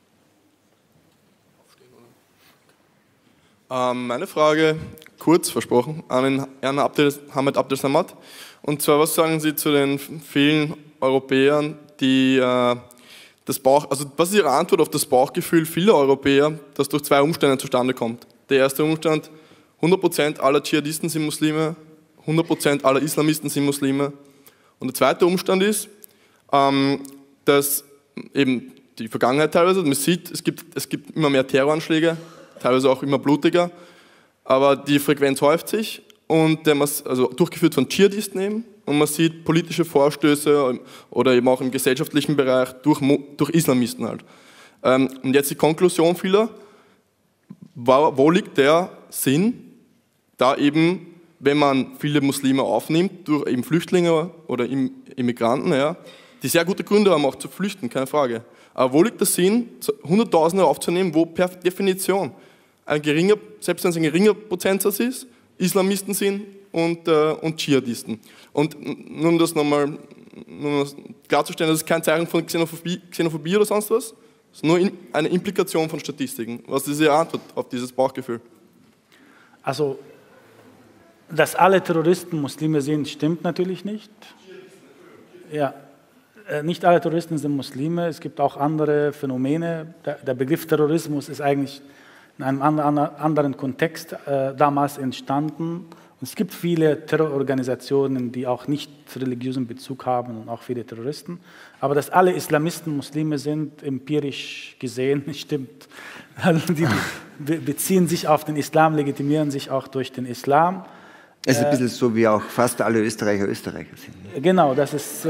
Meine Frage, kurz versprochen, an Herrn Hamid Abdel-Samad. Und zwar, was sagen Sie zu den vielen Europäern, die was ist Ihre Antwort auf das Bauchgefühl vieler Europäer, das durch zwei Umstände zustande kommt? Der erste Umstand, 100% aller Dschihadisten sind Muslime, 100% aller Islamisten sind Muslime. Und der zweite Umstand ist, dass eben die Vergangenheit teilweise, man sieht, es gibt immer mehr Terroranschläge, teilweise auch immer blutiger, aber die Frequenz häuft sich und also durchgeführt von Dschihadisten eben, und man sieht politische Vorstöße oder eben auch im gesellschaftlichen Bereich durch Islamisten halt. Und jetzt die Konklusion vieler, wo liegt der Sinn, da eben, wenn man viele Muslime aufnimmt, durch eben Flüchtlinge oder Immigranten, ja, die sehr gute Gründe haben, auch zu flüchten, keine Frage. Aber wo liegt der Sinn, Hunderttausende aufzunehmen, wo per Definition selbst wenn es ein geringer Prozentsatz ist, Islamisten sind und Dschihadisten. Und nur um das nochmal klarzustellen, das ist kein Zeichen von Xenophobie oder sonst was, es ist nur eine Implikation von Statistiken. Was ist Ihre Antwort auf dieses Bauchgefühl? Also, dass alle Terroristen Muslime sind, stimmt natürlich nicht. Ja, nicht alle Terroristen sind Muslime, es gibt auch andere Phänomene. Der Begriff Terrorismus ist eigentlich in einem anderen Kontext damals entstanden Und es gibt viele Terrororganisationen, die auch nicht religiösen Bezug haben und auch viele Terroristen. Aber dass alle Islamisten Muslime sind, empirisch gesehen, stimmt. Die beziehen sich auf den Islam, legitimieren sich auch durch den Islam. Es ist ein bisschen so, wie auch fast alle Österreicher sind. Ne? Genau, das ist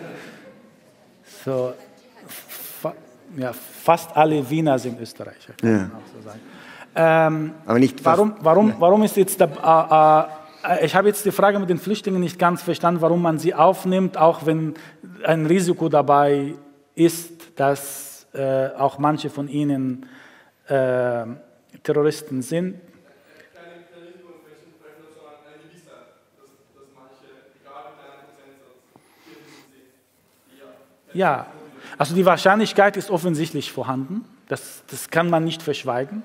so. Ja, fast alle Wiener sind Österreicher, kann man auch so sagen. Aber nicht warum ist jetzt ich habe jetzt die Frage mit den Flüchtlingen nicht ganz verstanden, warum man sie aufnimmt, auch wenn ein Risiko dabei ist, dass auch manche von ihnen Terroristen sind. Ja, also die Wahrscheinlichkeit ist offensichtlich vorhanden, das kann man nicht verschweigen.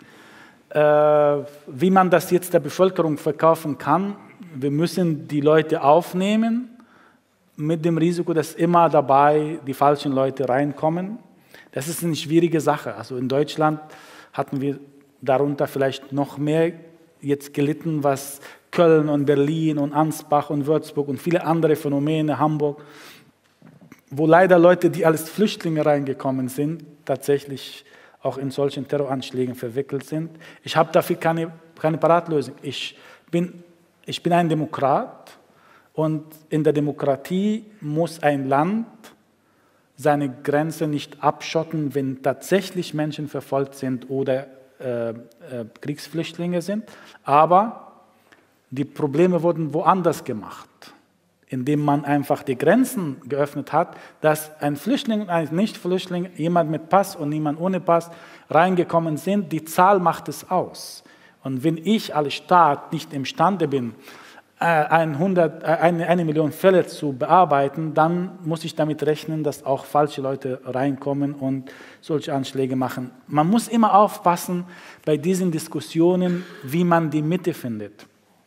Wie man das jetzt der Bevölkerung verkaufen kann, wir müssen die Leute aufnehmen, mit dem Risiko, dass immer dabei die falschen Leute reinkommen. Das ist eine schwierige Sache. Also in Deutschland hatten wir darunter vielleicht noch mehr jetzt gelitten, was Köln und Berlin und Ansbach und Würzburg und viele andere Phänomene, Hamburg, wo leider Leute, die als Flüchtlinge reingekommen sind, tatsächlich auch in solchen Terroranschlägen verwickelt sind. Ich habe dafür keine Paratlösung. Ich bin ein Demokrat und in der Demokratie muss ein Land seine Grenze nicht abschotten, wenn tatsächlich Menschen verfolgt sind oder Kriegsflüchtlinge sind. Aber die Probleme wurden woanders gemacht, indem man einfach die Grenzen geöffnet hat, dass ein Flüchtling und ein Nicht-Flüchtling, jemand mit Pass und niemand ohne Pass reingekommen sind. Die Zahl macht es aus. Und wenn ich als Staat nicht imstande bin, 1 Million Fälle zu bearbeiten, dann muss ich damit rechnen, dass auch falsche Leute reinkommen und solche Anschläge machen. Man muss immer aufpassen bei diesen Diskussionen, wie man die Mitte findet.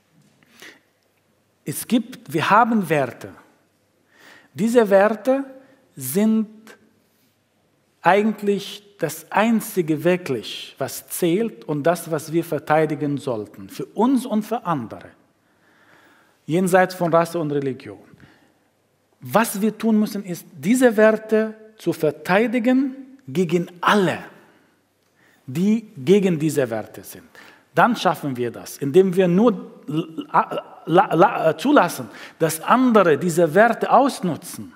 Wir haben Werte. Diese Werte sind eigentlich das Einzige wirklich, was zählt und das, was wir verteidigen sollten, für uns und für andere, jenseits von Rasse und Religion. Was wir tun müssen, ist, diese Werte zu verteidigen gegen alle, die gegen diese Werte sind. Dann schaffen wir das, indem wir nur zulassen, dass andere diese Werte ausnutzen,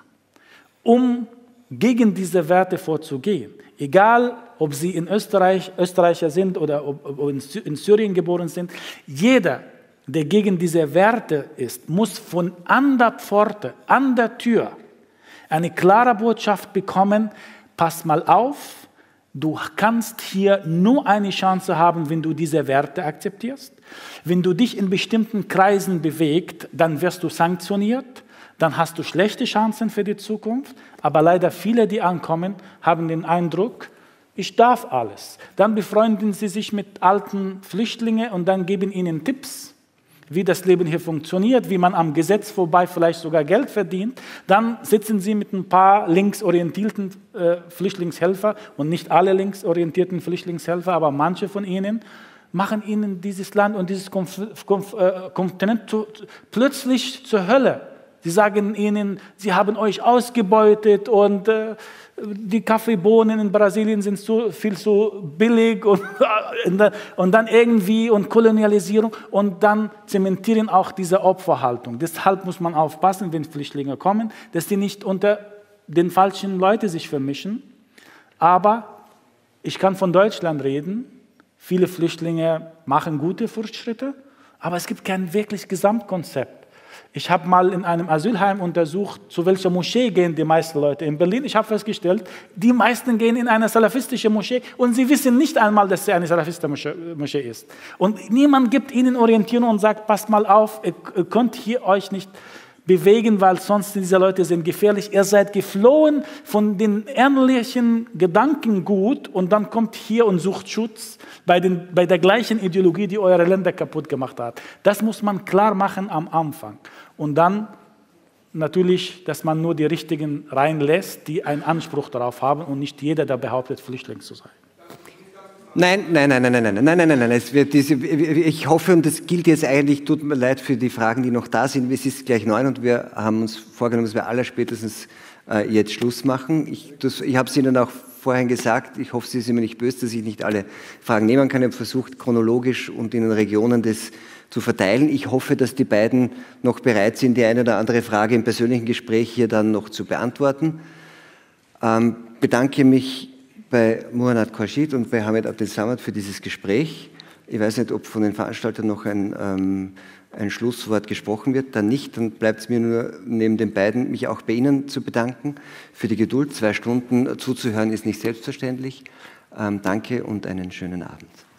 um gegen diese Werte vorzugehen. Egal, ob sie in Österreicher sind oder ob in Syrien geboren sind. Jeder, der gegen diese Werte ist, muss von an der Pforte, an der Tür eine klare Botschaft bekommen: Pass mal auf, du kannst hier nur eine Chance haben, wenn du diese Werte akzeptierst. Wenn du dich in bestimmten Kreisen bewegst, dann wirst du sanktioniert, dann hast du schlechte Chancen für die Zukunft. Aber leider viele, die ankommen, haben den Eindruck, ich darf alles. Dann befreunden sie sich mit alten Flüchtlingen und dann geben ihnen Tipps, wie das Leben hier funktioniert, wie man am Gesetz vorbei vielleicht sogar Geld verdient. Dann sitzen sie mit ein paar linksorientierten Flüchtlingshelfer und nicht alle linksorientierten Flüchtlingshelfer, aber manche von ihnen machen ihnen dieses Land und dieses Kontinent plötzlich zur Hölle. Sie sagen ihnen, sie haben euch ausgebeutet und die Kaffeebohnen in Brasilien sind viel zu billig und dann irgendwie und Kolonialisierung und dann zementieren auch diese Opferhaltung. Deshalb muss man aufpassen, wenn Flüchtlinge kommen, dass die nicht unter den falschen Leuten sich vermischen. Aber ich kann von Deutschland reden. Viele Flüchtlinge machen gute Fortschritte, aber es gibt kein wirklich Gesamtkonzept. Ich habe mal in einem Asylheim untersucht, zu welcher Moschee gehen die meisten Leute in Berlin. Ich habe festgestellt, die meisten gehen in eine salafistische Moschee und sie wissen nicht einmal, dass sie eine salafistische Moschee ist. Und niemand gibt ihnen Orientierung und sagt, passt mal auf, ihr könnt hier euch nicht bewegen, weil sonst diese Leute sind gefährlich. Ihr seid geflohen von den ähnlichen Gedankengut und dann kommt hier und sucht Schutz bei der gleichen Ideologie, die eure Länder kaputt gemacht hat. Das muss man klar machen am Anfang. Und dann natürlich, dass man nur die Richtigen reinlässt, die einen Anspruch darauf haben und nicht jeder, der behauptet, Flüchtling zu sein. Nein. Ich hoffe, und das gilt jetzt eigentlich, tut mir leid für die Fragen, die noch da sind. Es ist gleich 9 und wir haben uns vorgenommen, dass wir allerspätestens jetzt Schluss machen. Ich habe es Ihnen auch vorhin gesagt, ich hoffe, Sie sind mir nicht böse, dass ich nicht alle Fragen nehmen kann. Ich habe versucht, chronologisch und in den Regionen das zu verteilen. Ich hoffe, dass die beiden noch bereit sind, die eine oder andere Frage im persönlichen Gespräch hier dann noch zu beantworten. Bedanke mich bei Muhannad Khurshid und bei Hamed Abdel Samad für dieses Gespräch. Ich weiß nicht, ob von den Veranstaltern noch ein Schlusswort gesprochen wird, dann nicht. Dann bleibt es mir nur, neben den beiden, mich auch bei Ihnen zu bedanken für die Geduld. 2 Stunden zuzuhören ist nicht selbstverständlich. Danke und einen schönen Abend.